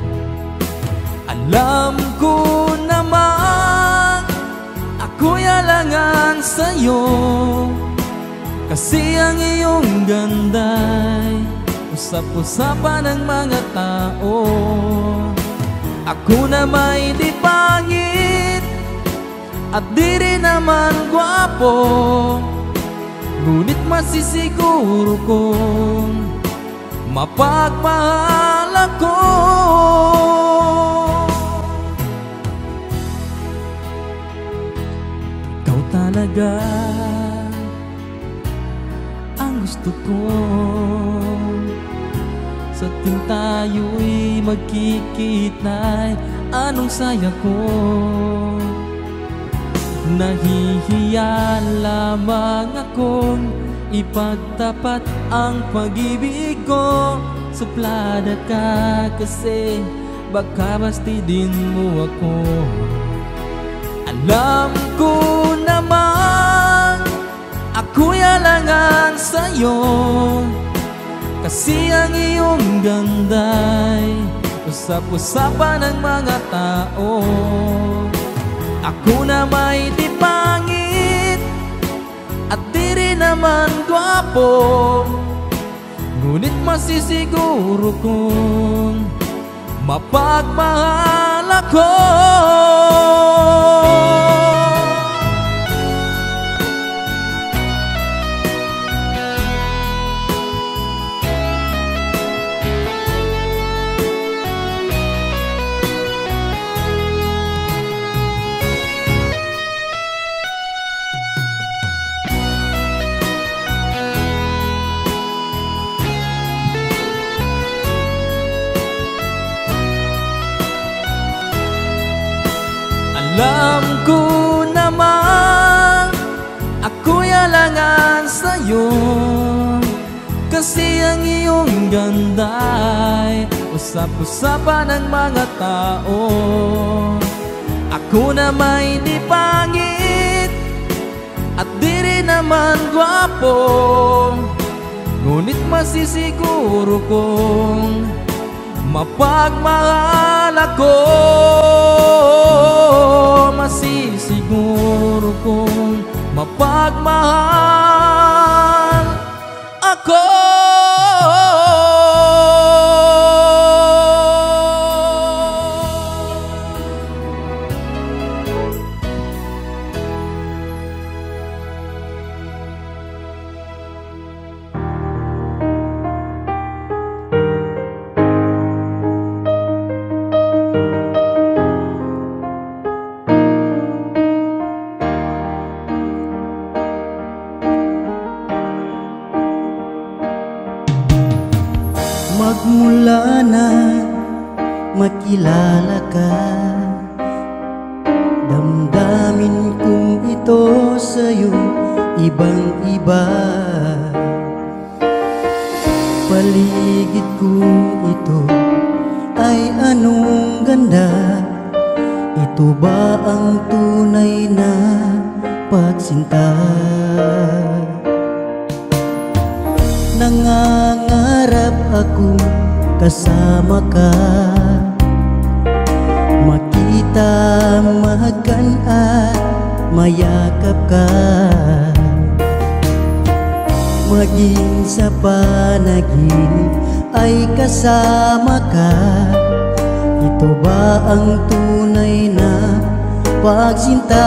Alam ko naman ako'y alangan sa'yo, kasi ang iyong ganda'y usap-usapan ng mga tao. Ako na may di pangit at di rin naman gwapo, ngunit masisiguro kong mapagmahal ako. Ikaw talaga ang gusto ko, sa ting tayo'y magkikitna'y anong saya ko. Nahihiya lamang akong ipagtapat ang pag-ibig ko. Suplada ka kasi baka bastidin mo ako. Alam ko naman ako'y alangan sa'yo, kasi ang iyong ganda'y usap-usapan ng mga tao. Ako na may di pangit at di rin naman gwapo, ngunit masisiguro kong mapagmahal ako. Alam ko naman ako'y alangan sa'yo, kasi ang iyong ganda'y usap-usapan ng mga tao. Ako na may di pangit at di rin naman gwapo, ngunit masisiguro kong mapagmahal ako. Masisiguro kong mapagmahal ako. Magmula na makilala ka, damdamin kong ito sa'yo ibang-iba. Paligid kong ito ay anong ganda, ito ba ang tunay na pagsinta? Nangangarap akong kasama ka, makita, mahagan at mayakap ka, maging sa panaginip ay kasama ka. Ito ba ang tunay na pagsinta?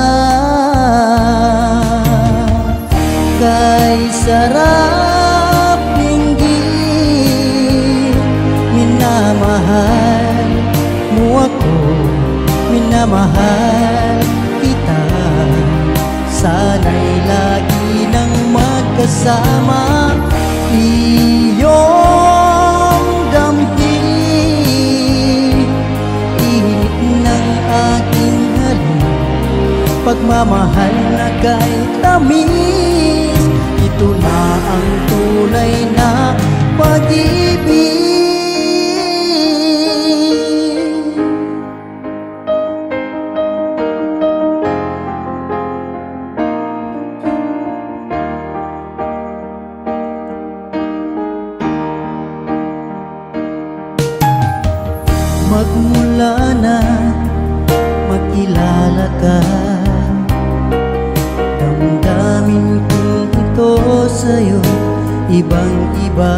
Kay sarap pinggin, minamahal mo ako, minamahal kita. Sana'y lagi nang magkasama, iyong damhin, init ng aking pagmamahal na kay tamis. Ito na ang tunay na pag-ibig. Magmula na makilala ka, damdamin kong ito sa'yo ibang-iba.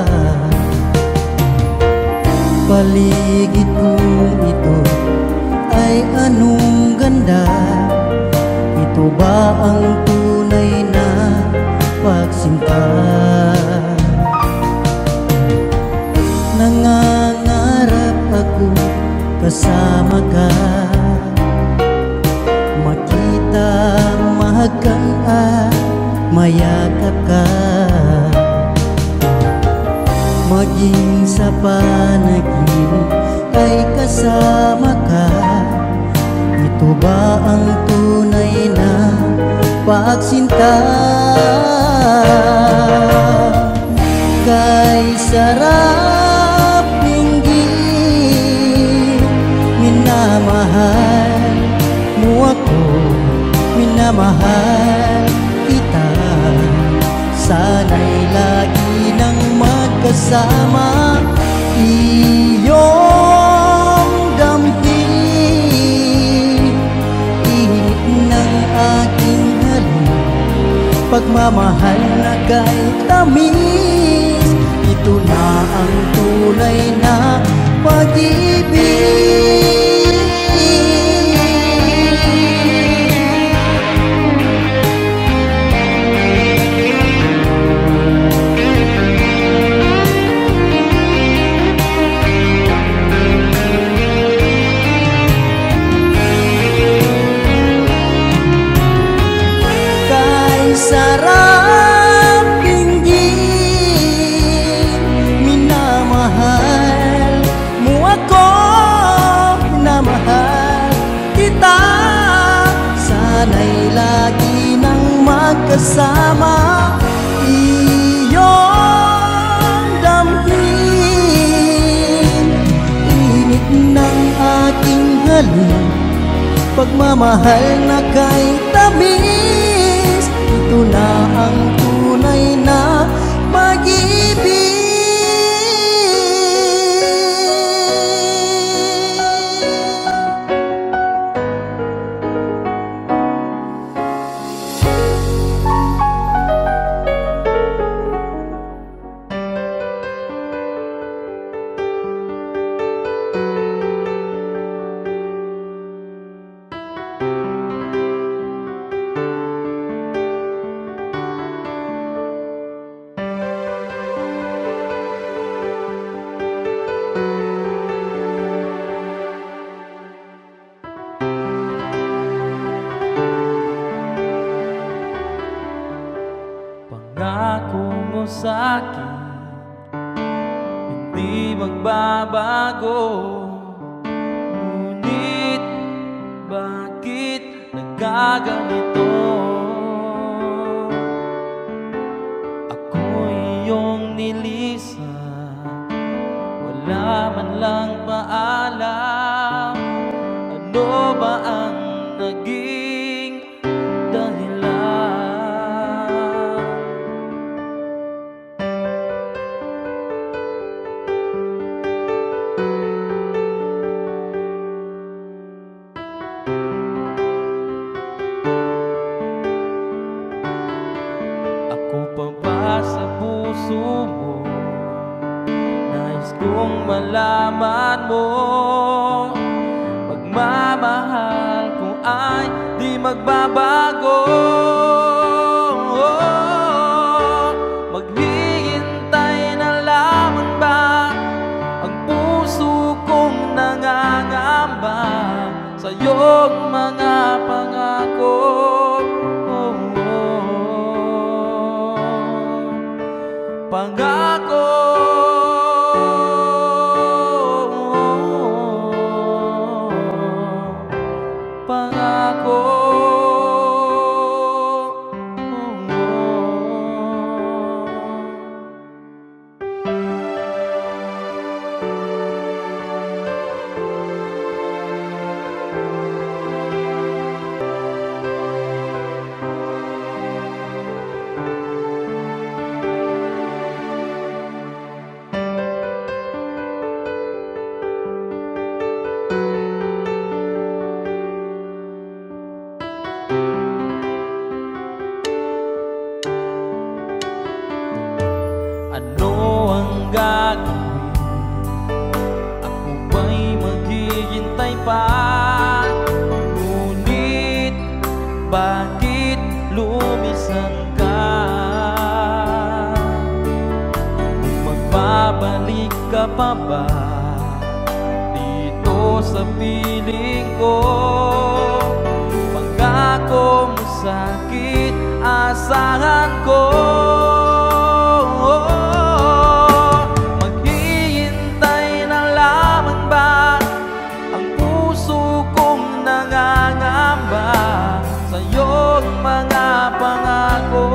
Paligid kong ito ay anong ganda. Ito ba ang tunay na pagsinta? Nangangarap ako kasama ka, makita, mahagang at mayakap ka, maging sa panaginip ay kasama ka. Ito ba ang tunay na pagsinta? Kay sarap pinggin, minamahal mo ako, minamahal kita. Sana'y lagi nang magkasama, iyong damhin, init ng aking halin, pagmamahal na kay tamis. Ito na ang tunay na pag-ibig. Sarap pinggin, minamahal mo ako, minamahal kita. Sana'y lagi nang magkasama, iyong damhin, init ng aking halin, pagmamahal na kay tamis. Ito na ang tunay na pag-ibig. Pangako mo sa'kin, hindi magbabago. Ngunit bakit nagkaganito? Ako'y iyong nilisan, wala man lang paalam. Ano ba ang naging dahilan? Ako pa ba sa puso mo? Nais kong malaman mo, pagmamahal ko ay di magbabago. Maghihintay na lamang ba ang puso kong nangangamba sa iyong mga pangako? Pangako, pangako. ka pa ba dito sa piling ko? Pangako mo sa'kin, asahan ko. Maghihintay na lamang ba ang puso kong nangangamba sa iyong mga pangako?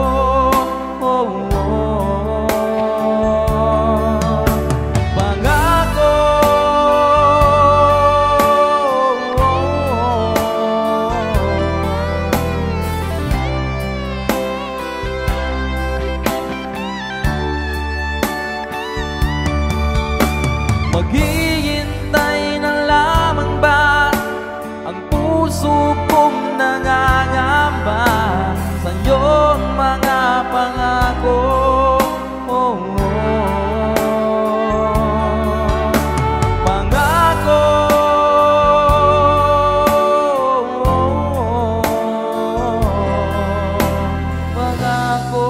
Maghihintay na lamang ba ang puso kong nangangamba sa iyong mga pangako? Oh, oh. Pangako, oh, pangako,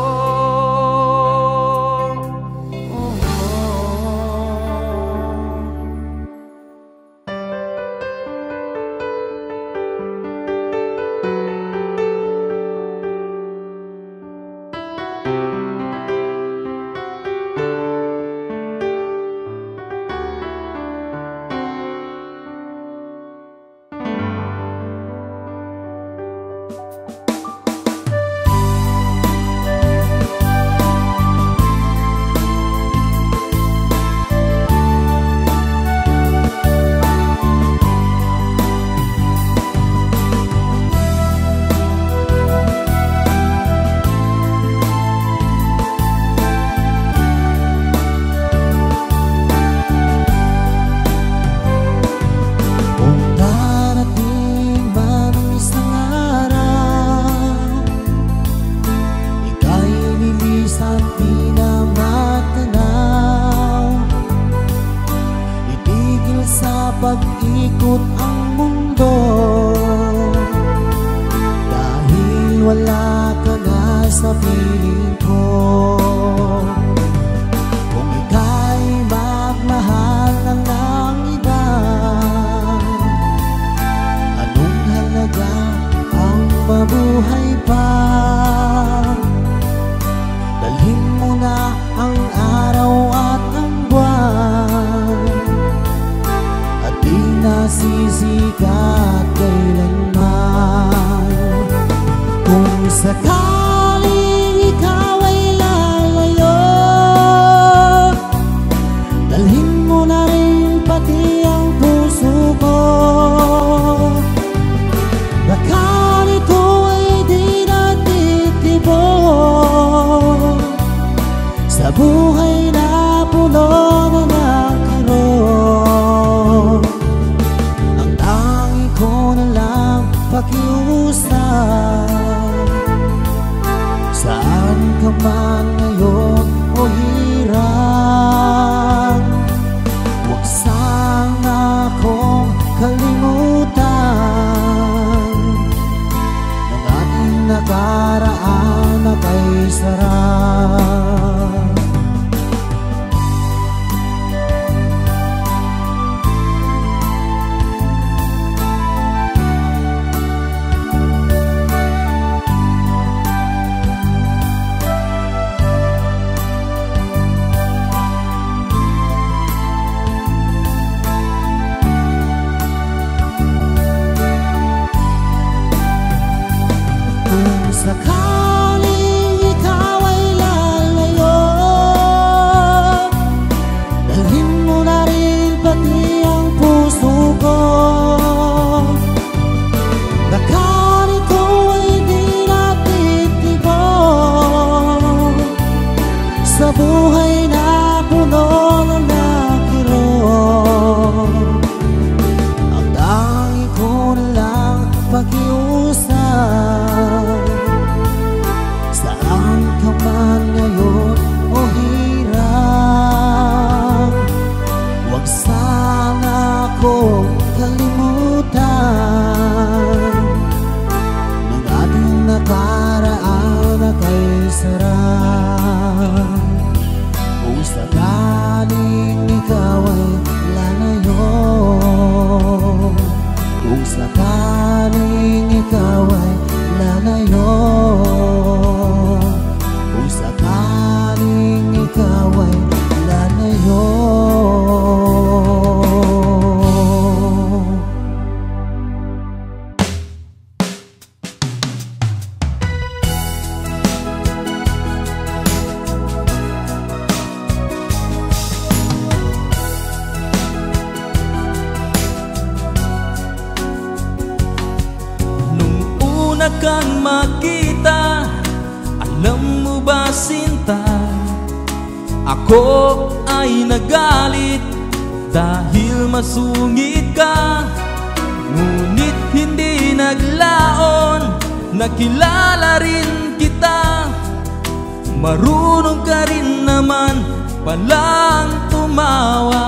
oh, oh. Pag-ikot ang mundo dahil wala ka na sa piling ko. Kung ika'y magmahal ng ng iba, anong halaga ang mabuhay pa? Dalhin mo na ang araw at ang buwan, nasisikat kailanman. Kung sakaling ikaw ay lalayo, dalhin mo na rin pati ang puso ko. Baka nito ay di natitibok sa buhay na puno ng kirot. Pakiusap, saan ka man ngayon o hirap, huwag sana akong kalimutan ng ating nakaraan na kay sarap. Sakaling ikaw ay lalayo, sakaling ikaw ay lalayo, kung sakaling ikaw ay lalayo. Kang makita, alam mo ba sinta, ako ay nagalit dahil masungit ka. Ngunit hindi naglaon, nakilala rin kita. Marunong ka rin naman palang tumawa.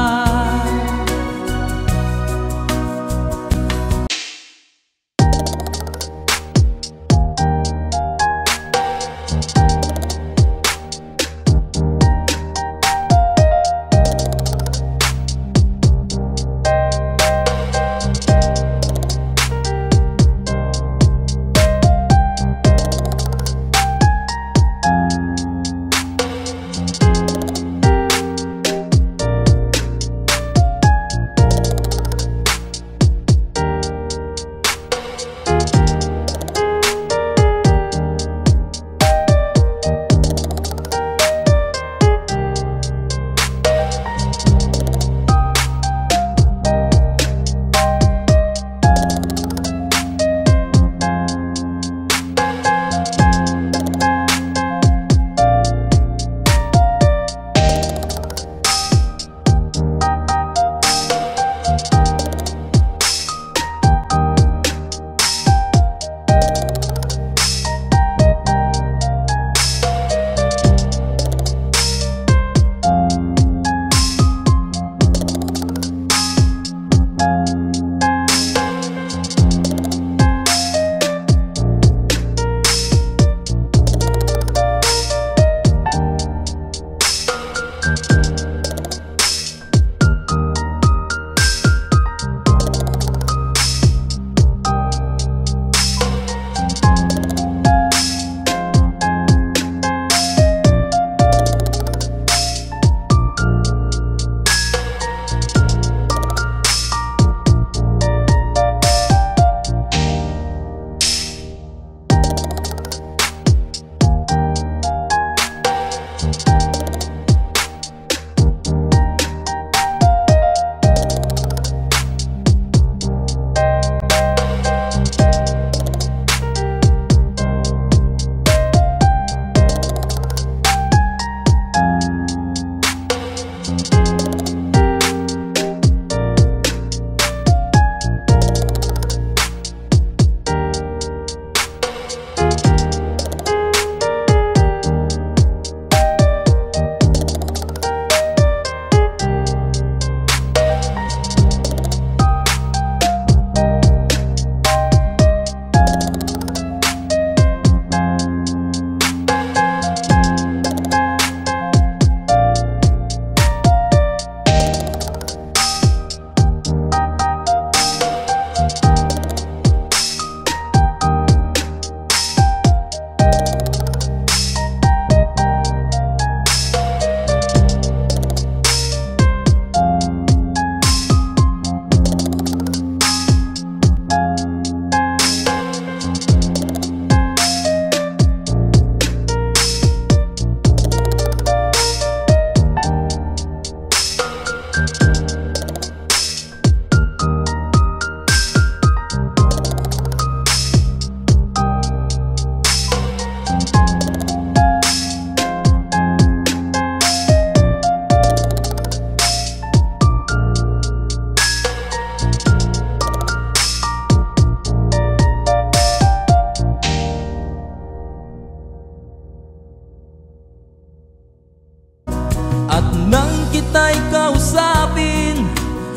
kita'y kausapin,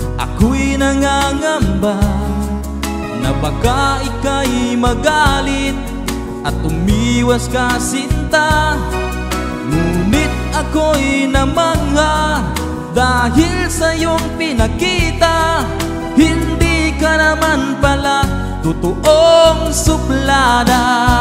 ako'y nangangamba na baka ika'y magalit at umiwas ka sinta. Ngunit ako'y namangha dahil sa iyong pinakita, hindi ka ka naman pala totoong suplada.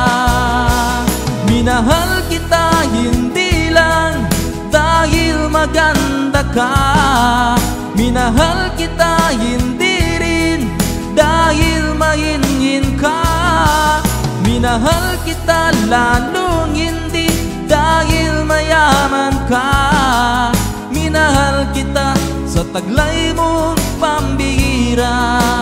Minahal kita hindi lang dahil maganda ka, minahal kita hindi rin dahil mahinhin ka, minahal kita lalong hindi dahil mayaman ka, minahal kita sa taglay mong pambihira.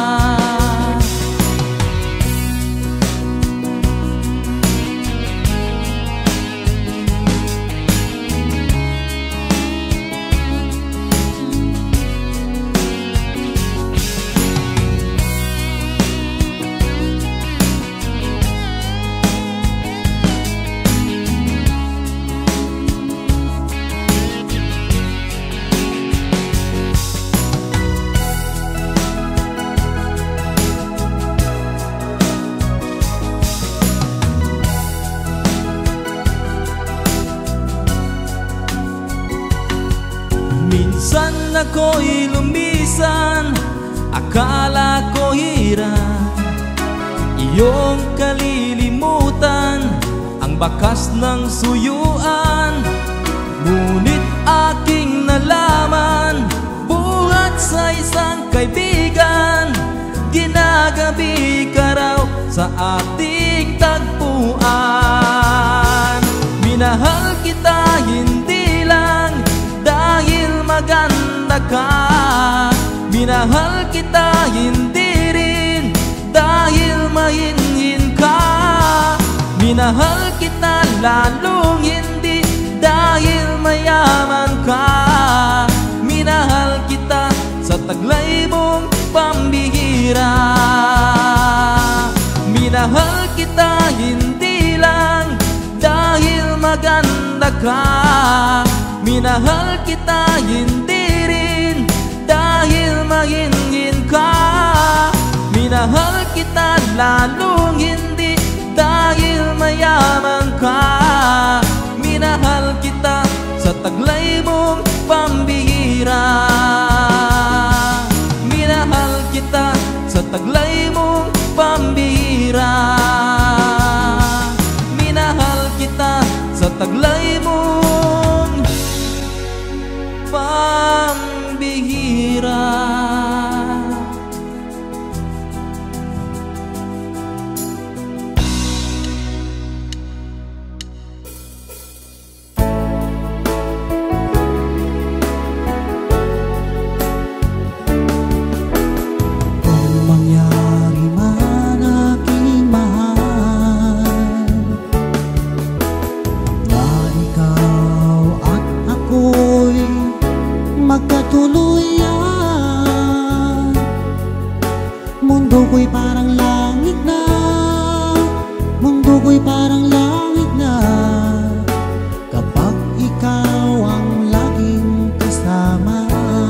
Minsan ako'y lumisan, akala ko hirap iyong kalilimutan ang bakas ng suyuan. Ngunit aking nalaman, buhat sa isang kaibigan, ginagabi ka raw sa ating tagpuan. Minahal kita hindi lang dahil maganda ka, minahal kita hindi rin dahil mahinhin ka, minahal kita lalong hindi dahil mayaman ka, minahal kita sa taglay mong pambihira. Minahal kita hindi lang dahil maganda ka, minahal kita hindi rin dahil mahinhin ka, minahal kita lalong hindi dahil mayaman ka, minahal kita sa taglay mong pambihira. Minahal kita sa taglay mong pambihira. Minahal kita sa taglay mong pambihira. Kung mangyari man aking mahal na ikaw at ako'y magkatuluyan, mundo ko'y parang langit na, mundo ko'y parang langit na, kapag ikaw ang laging kasama.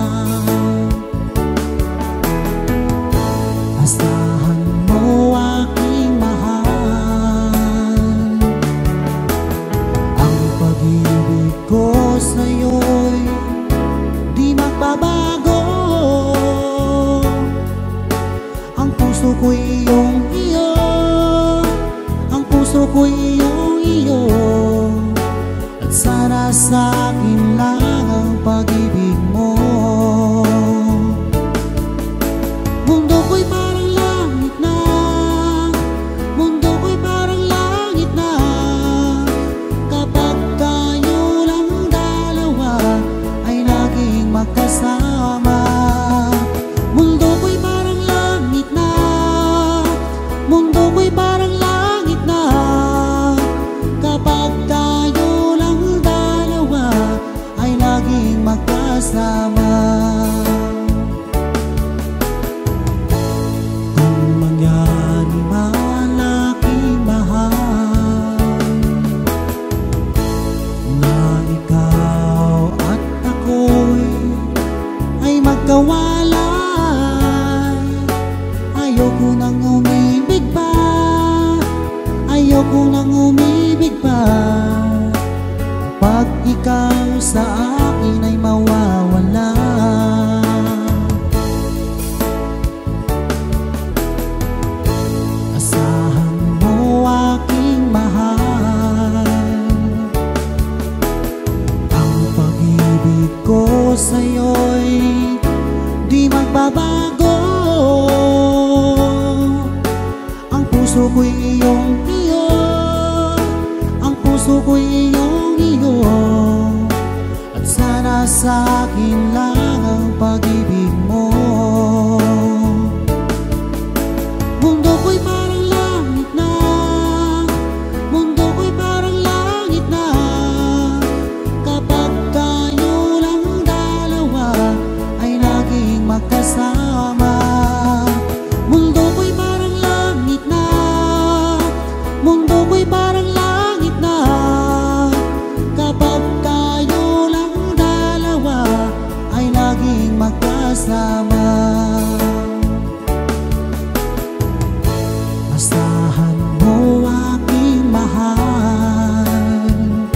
Asahan mo aking mahal, ang pag-ibig ko sa'yo'y di magbabago. Ang puso ko'y iyong iyo, ang puso ko'y iyong iyo, at sana sa akin lang ang pag-ibig mo. Mundo ko'y parang langit na, mundo ko'y parang langit na, kapag tayo lang dalawa ay laging magkasama. Mundo ko'y parang langit na, mundo ko'y parang langit na, kapag tayo lang dalawa ay laging magkasama. Kung mangyari man aking mahal na ikaw at ako'y ay magkawalay, ayoko nang umibig pa, ayoko nang umibig pa, kapag ikaw sa akin ay mawawala. puso ko'y iyong iyo, ang puso ko'y iyong iyo, at sana sa akin lang ang pag-ibig mo. Mundo ko'y parang langit na, mundo ko'y parang langit na, kapag tayo lang dalawa ay laging magkasama. Mundo ko'y parang langit na, mundo ko'y parang langit na, kapag tayo lang dalawa ay laging magkasama. Asahan mo aking mahal,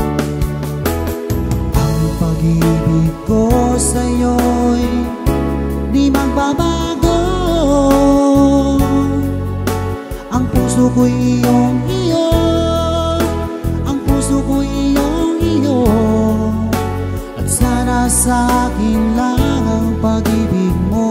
ang pag-ibig ko sa'yo'y di magbabago. Ang puso ko'y iyong iyo, ang puso ko'y iyong iyo, at sana sa akin lang ang pag-ibig mo.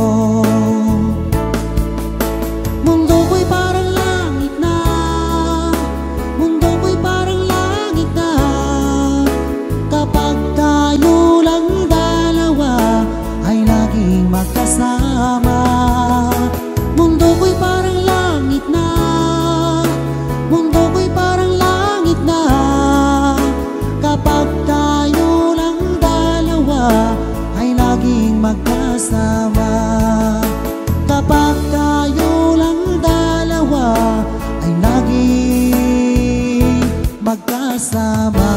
Mundo ko'y parang langit na, mundo ko'y parang langit na, kapag tayo lang dalawa ay laging magkasama. Mundo ko'y parang langit na, mundo ko'y parang langit na, kapag tayo lang dalawa ay laging magkasama. Kapag tayo lang dalawa ay laging magkasama.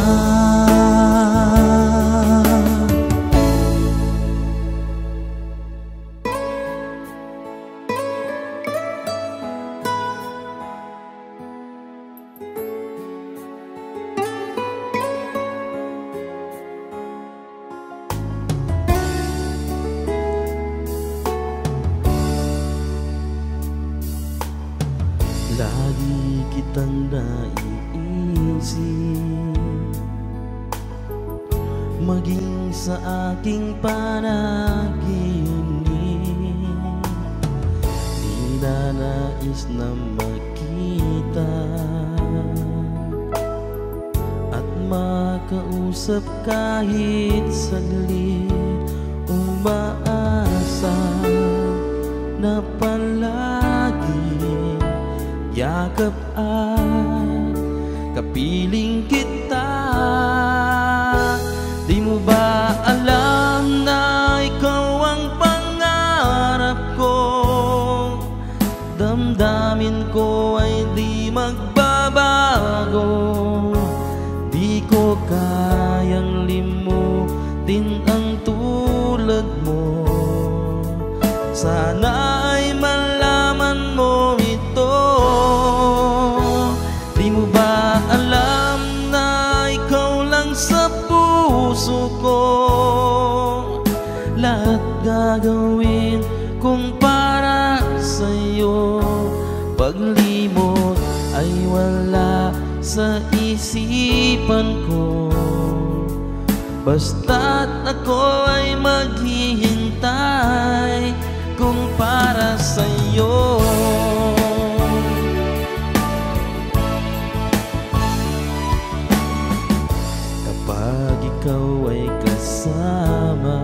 Lagi kitang naiisip, maging sa aking panaginip. Di na nais na makita at makausap kahit saglit. Umaasa na palagi yakap at kapiling kita. Di mo ba alam na ikaw ang pangarap ko? Damdamin ko ay di magbabago. Di ko kayang limutin ang tulad mo. Sana ay malaman mo ito. Di mo ba alam na ikaw lang sa puso ko? Lahat gagawin kung para sa'yo. Paglimot ay wala sa isipan ko. Basta't ako ay maghihintay kung para sa'yo. Kapag ikaw ay kasama,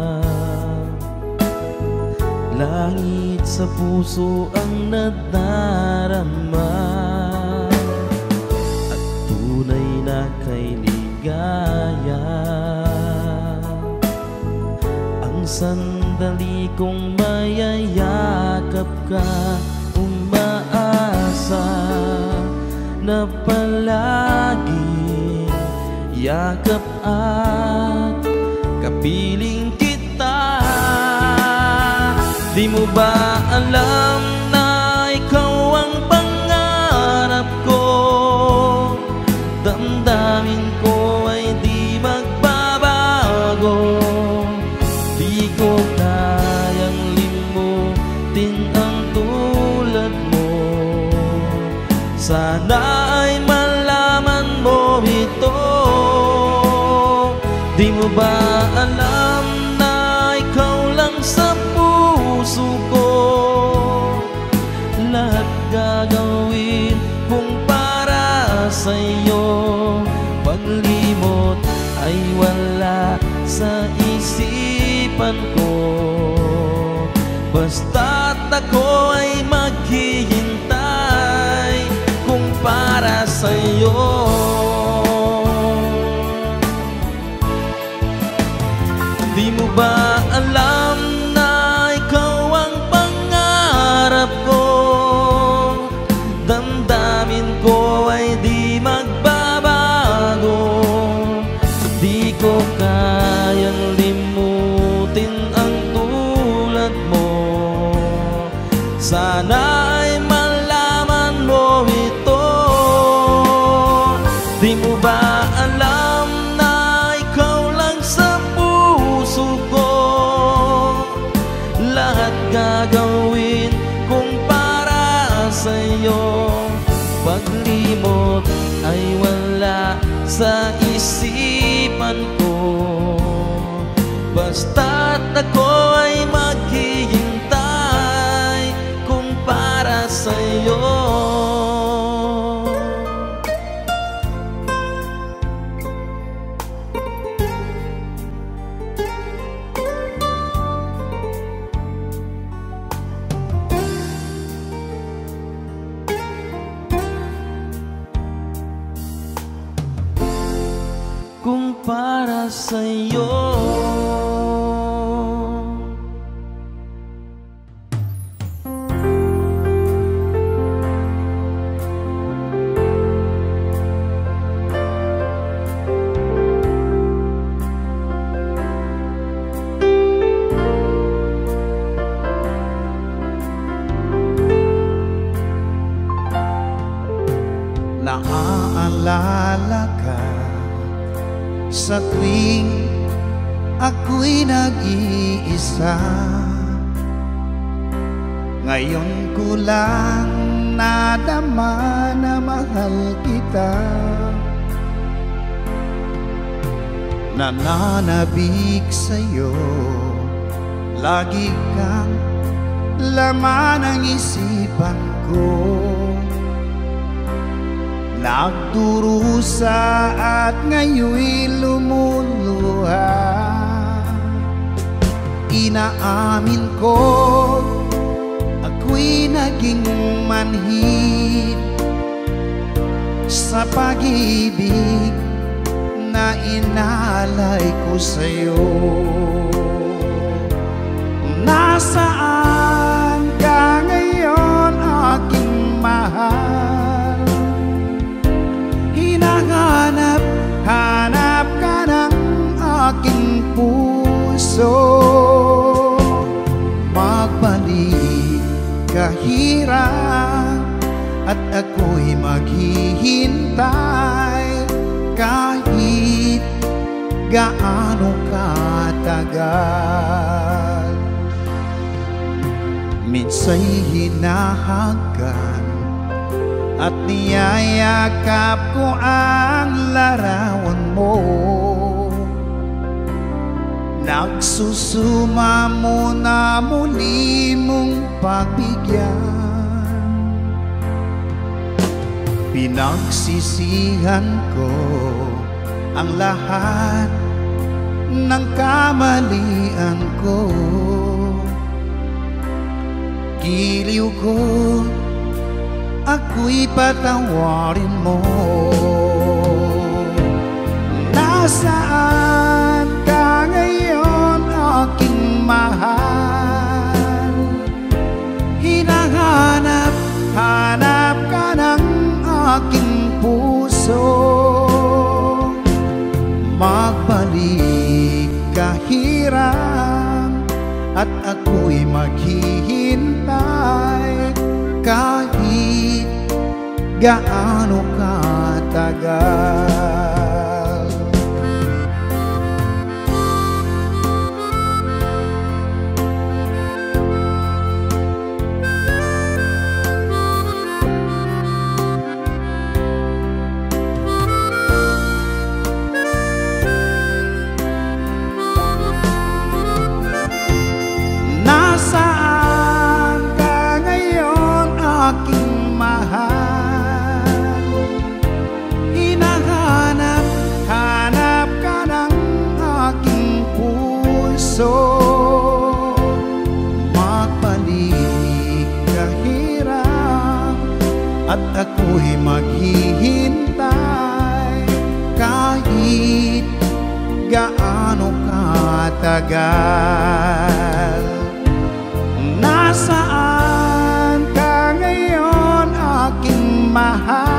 langit sa puso ang nadarama, at tunay na kay ligaya. Ang sandali kong mayayakap ka, umaasa na palagi yakap at kapiling kita. Di mo ba alam na ikaw ang pangarap ko? Damdamin ko ay di magbabago. Di ko kayang limutin ang tulad mo. Sana ay malaman mo ito. Di mo ba alam na ikaw lang sa puso ko? Lahat gagawin sa isipan ko. Basta't ako ay maghihintay kung para sa'yo. Di mo ba alam na ikaw ang pangarap ko? Damdamin ko ay di magbabago. Di ko kayang limutin ang tulad mo. Sana ay malaman mo ito. Di mo ba alam na ikaw lang sa puso ko? Lahat gagawin kung para sa'yo. Paglimot ay wala sa isipan ko. Basta't ako ay maghihintay kung para sa'yo. Kung para sa'yo. Naaalala ka sa tuwing ako'y nag-iisa. Ngayon ko lang nadama na mahal kita. Nananabik sa'yo, lagi kang laman ng isipan ko. Nagdurusa at ngayon'y lumuluha. Inaamin ko, ako'y naging manhid sa pag-ibig na inalay ko sa'yo. Nasaan ka ngayon, aking mahal? Hinahanap, hanap ka ng aking puso. Magbalik kahirap at ako'y maghihintay kahit gaano katagal. Minsa'y hinahagan at niyayakap ko ang larawan mo. Nagsusumamo na muli mong pagbigyan. Pinagsisihan ko ang lahat ng kamalian ko. Giliw ko, ako'y patawarin mo. Nasaan ka ngayon, aking mahal? Hinahanap, hanap ka ng aking puso. Magbalik kahirap at ako'y maghihintay kahit gaano katagal. Nasaan ka ngayon, aking mahal? Hinahanap, hanap ka ng aking at ako'y maghihintay kahit gaano katagal. Nasaan ka ngayon, aking mahal?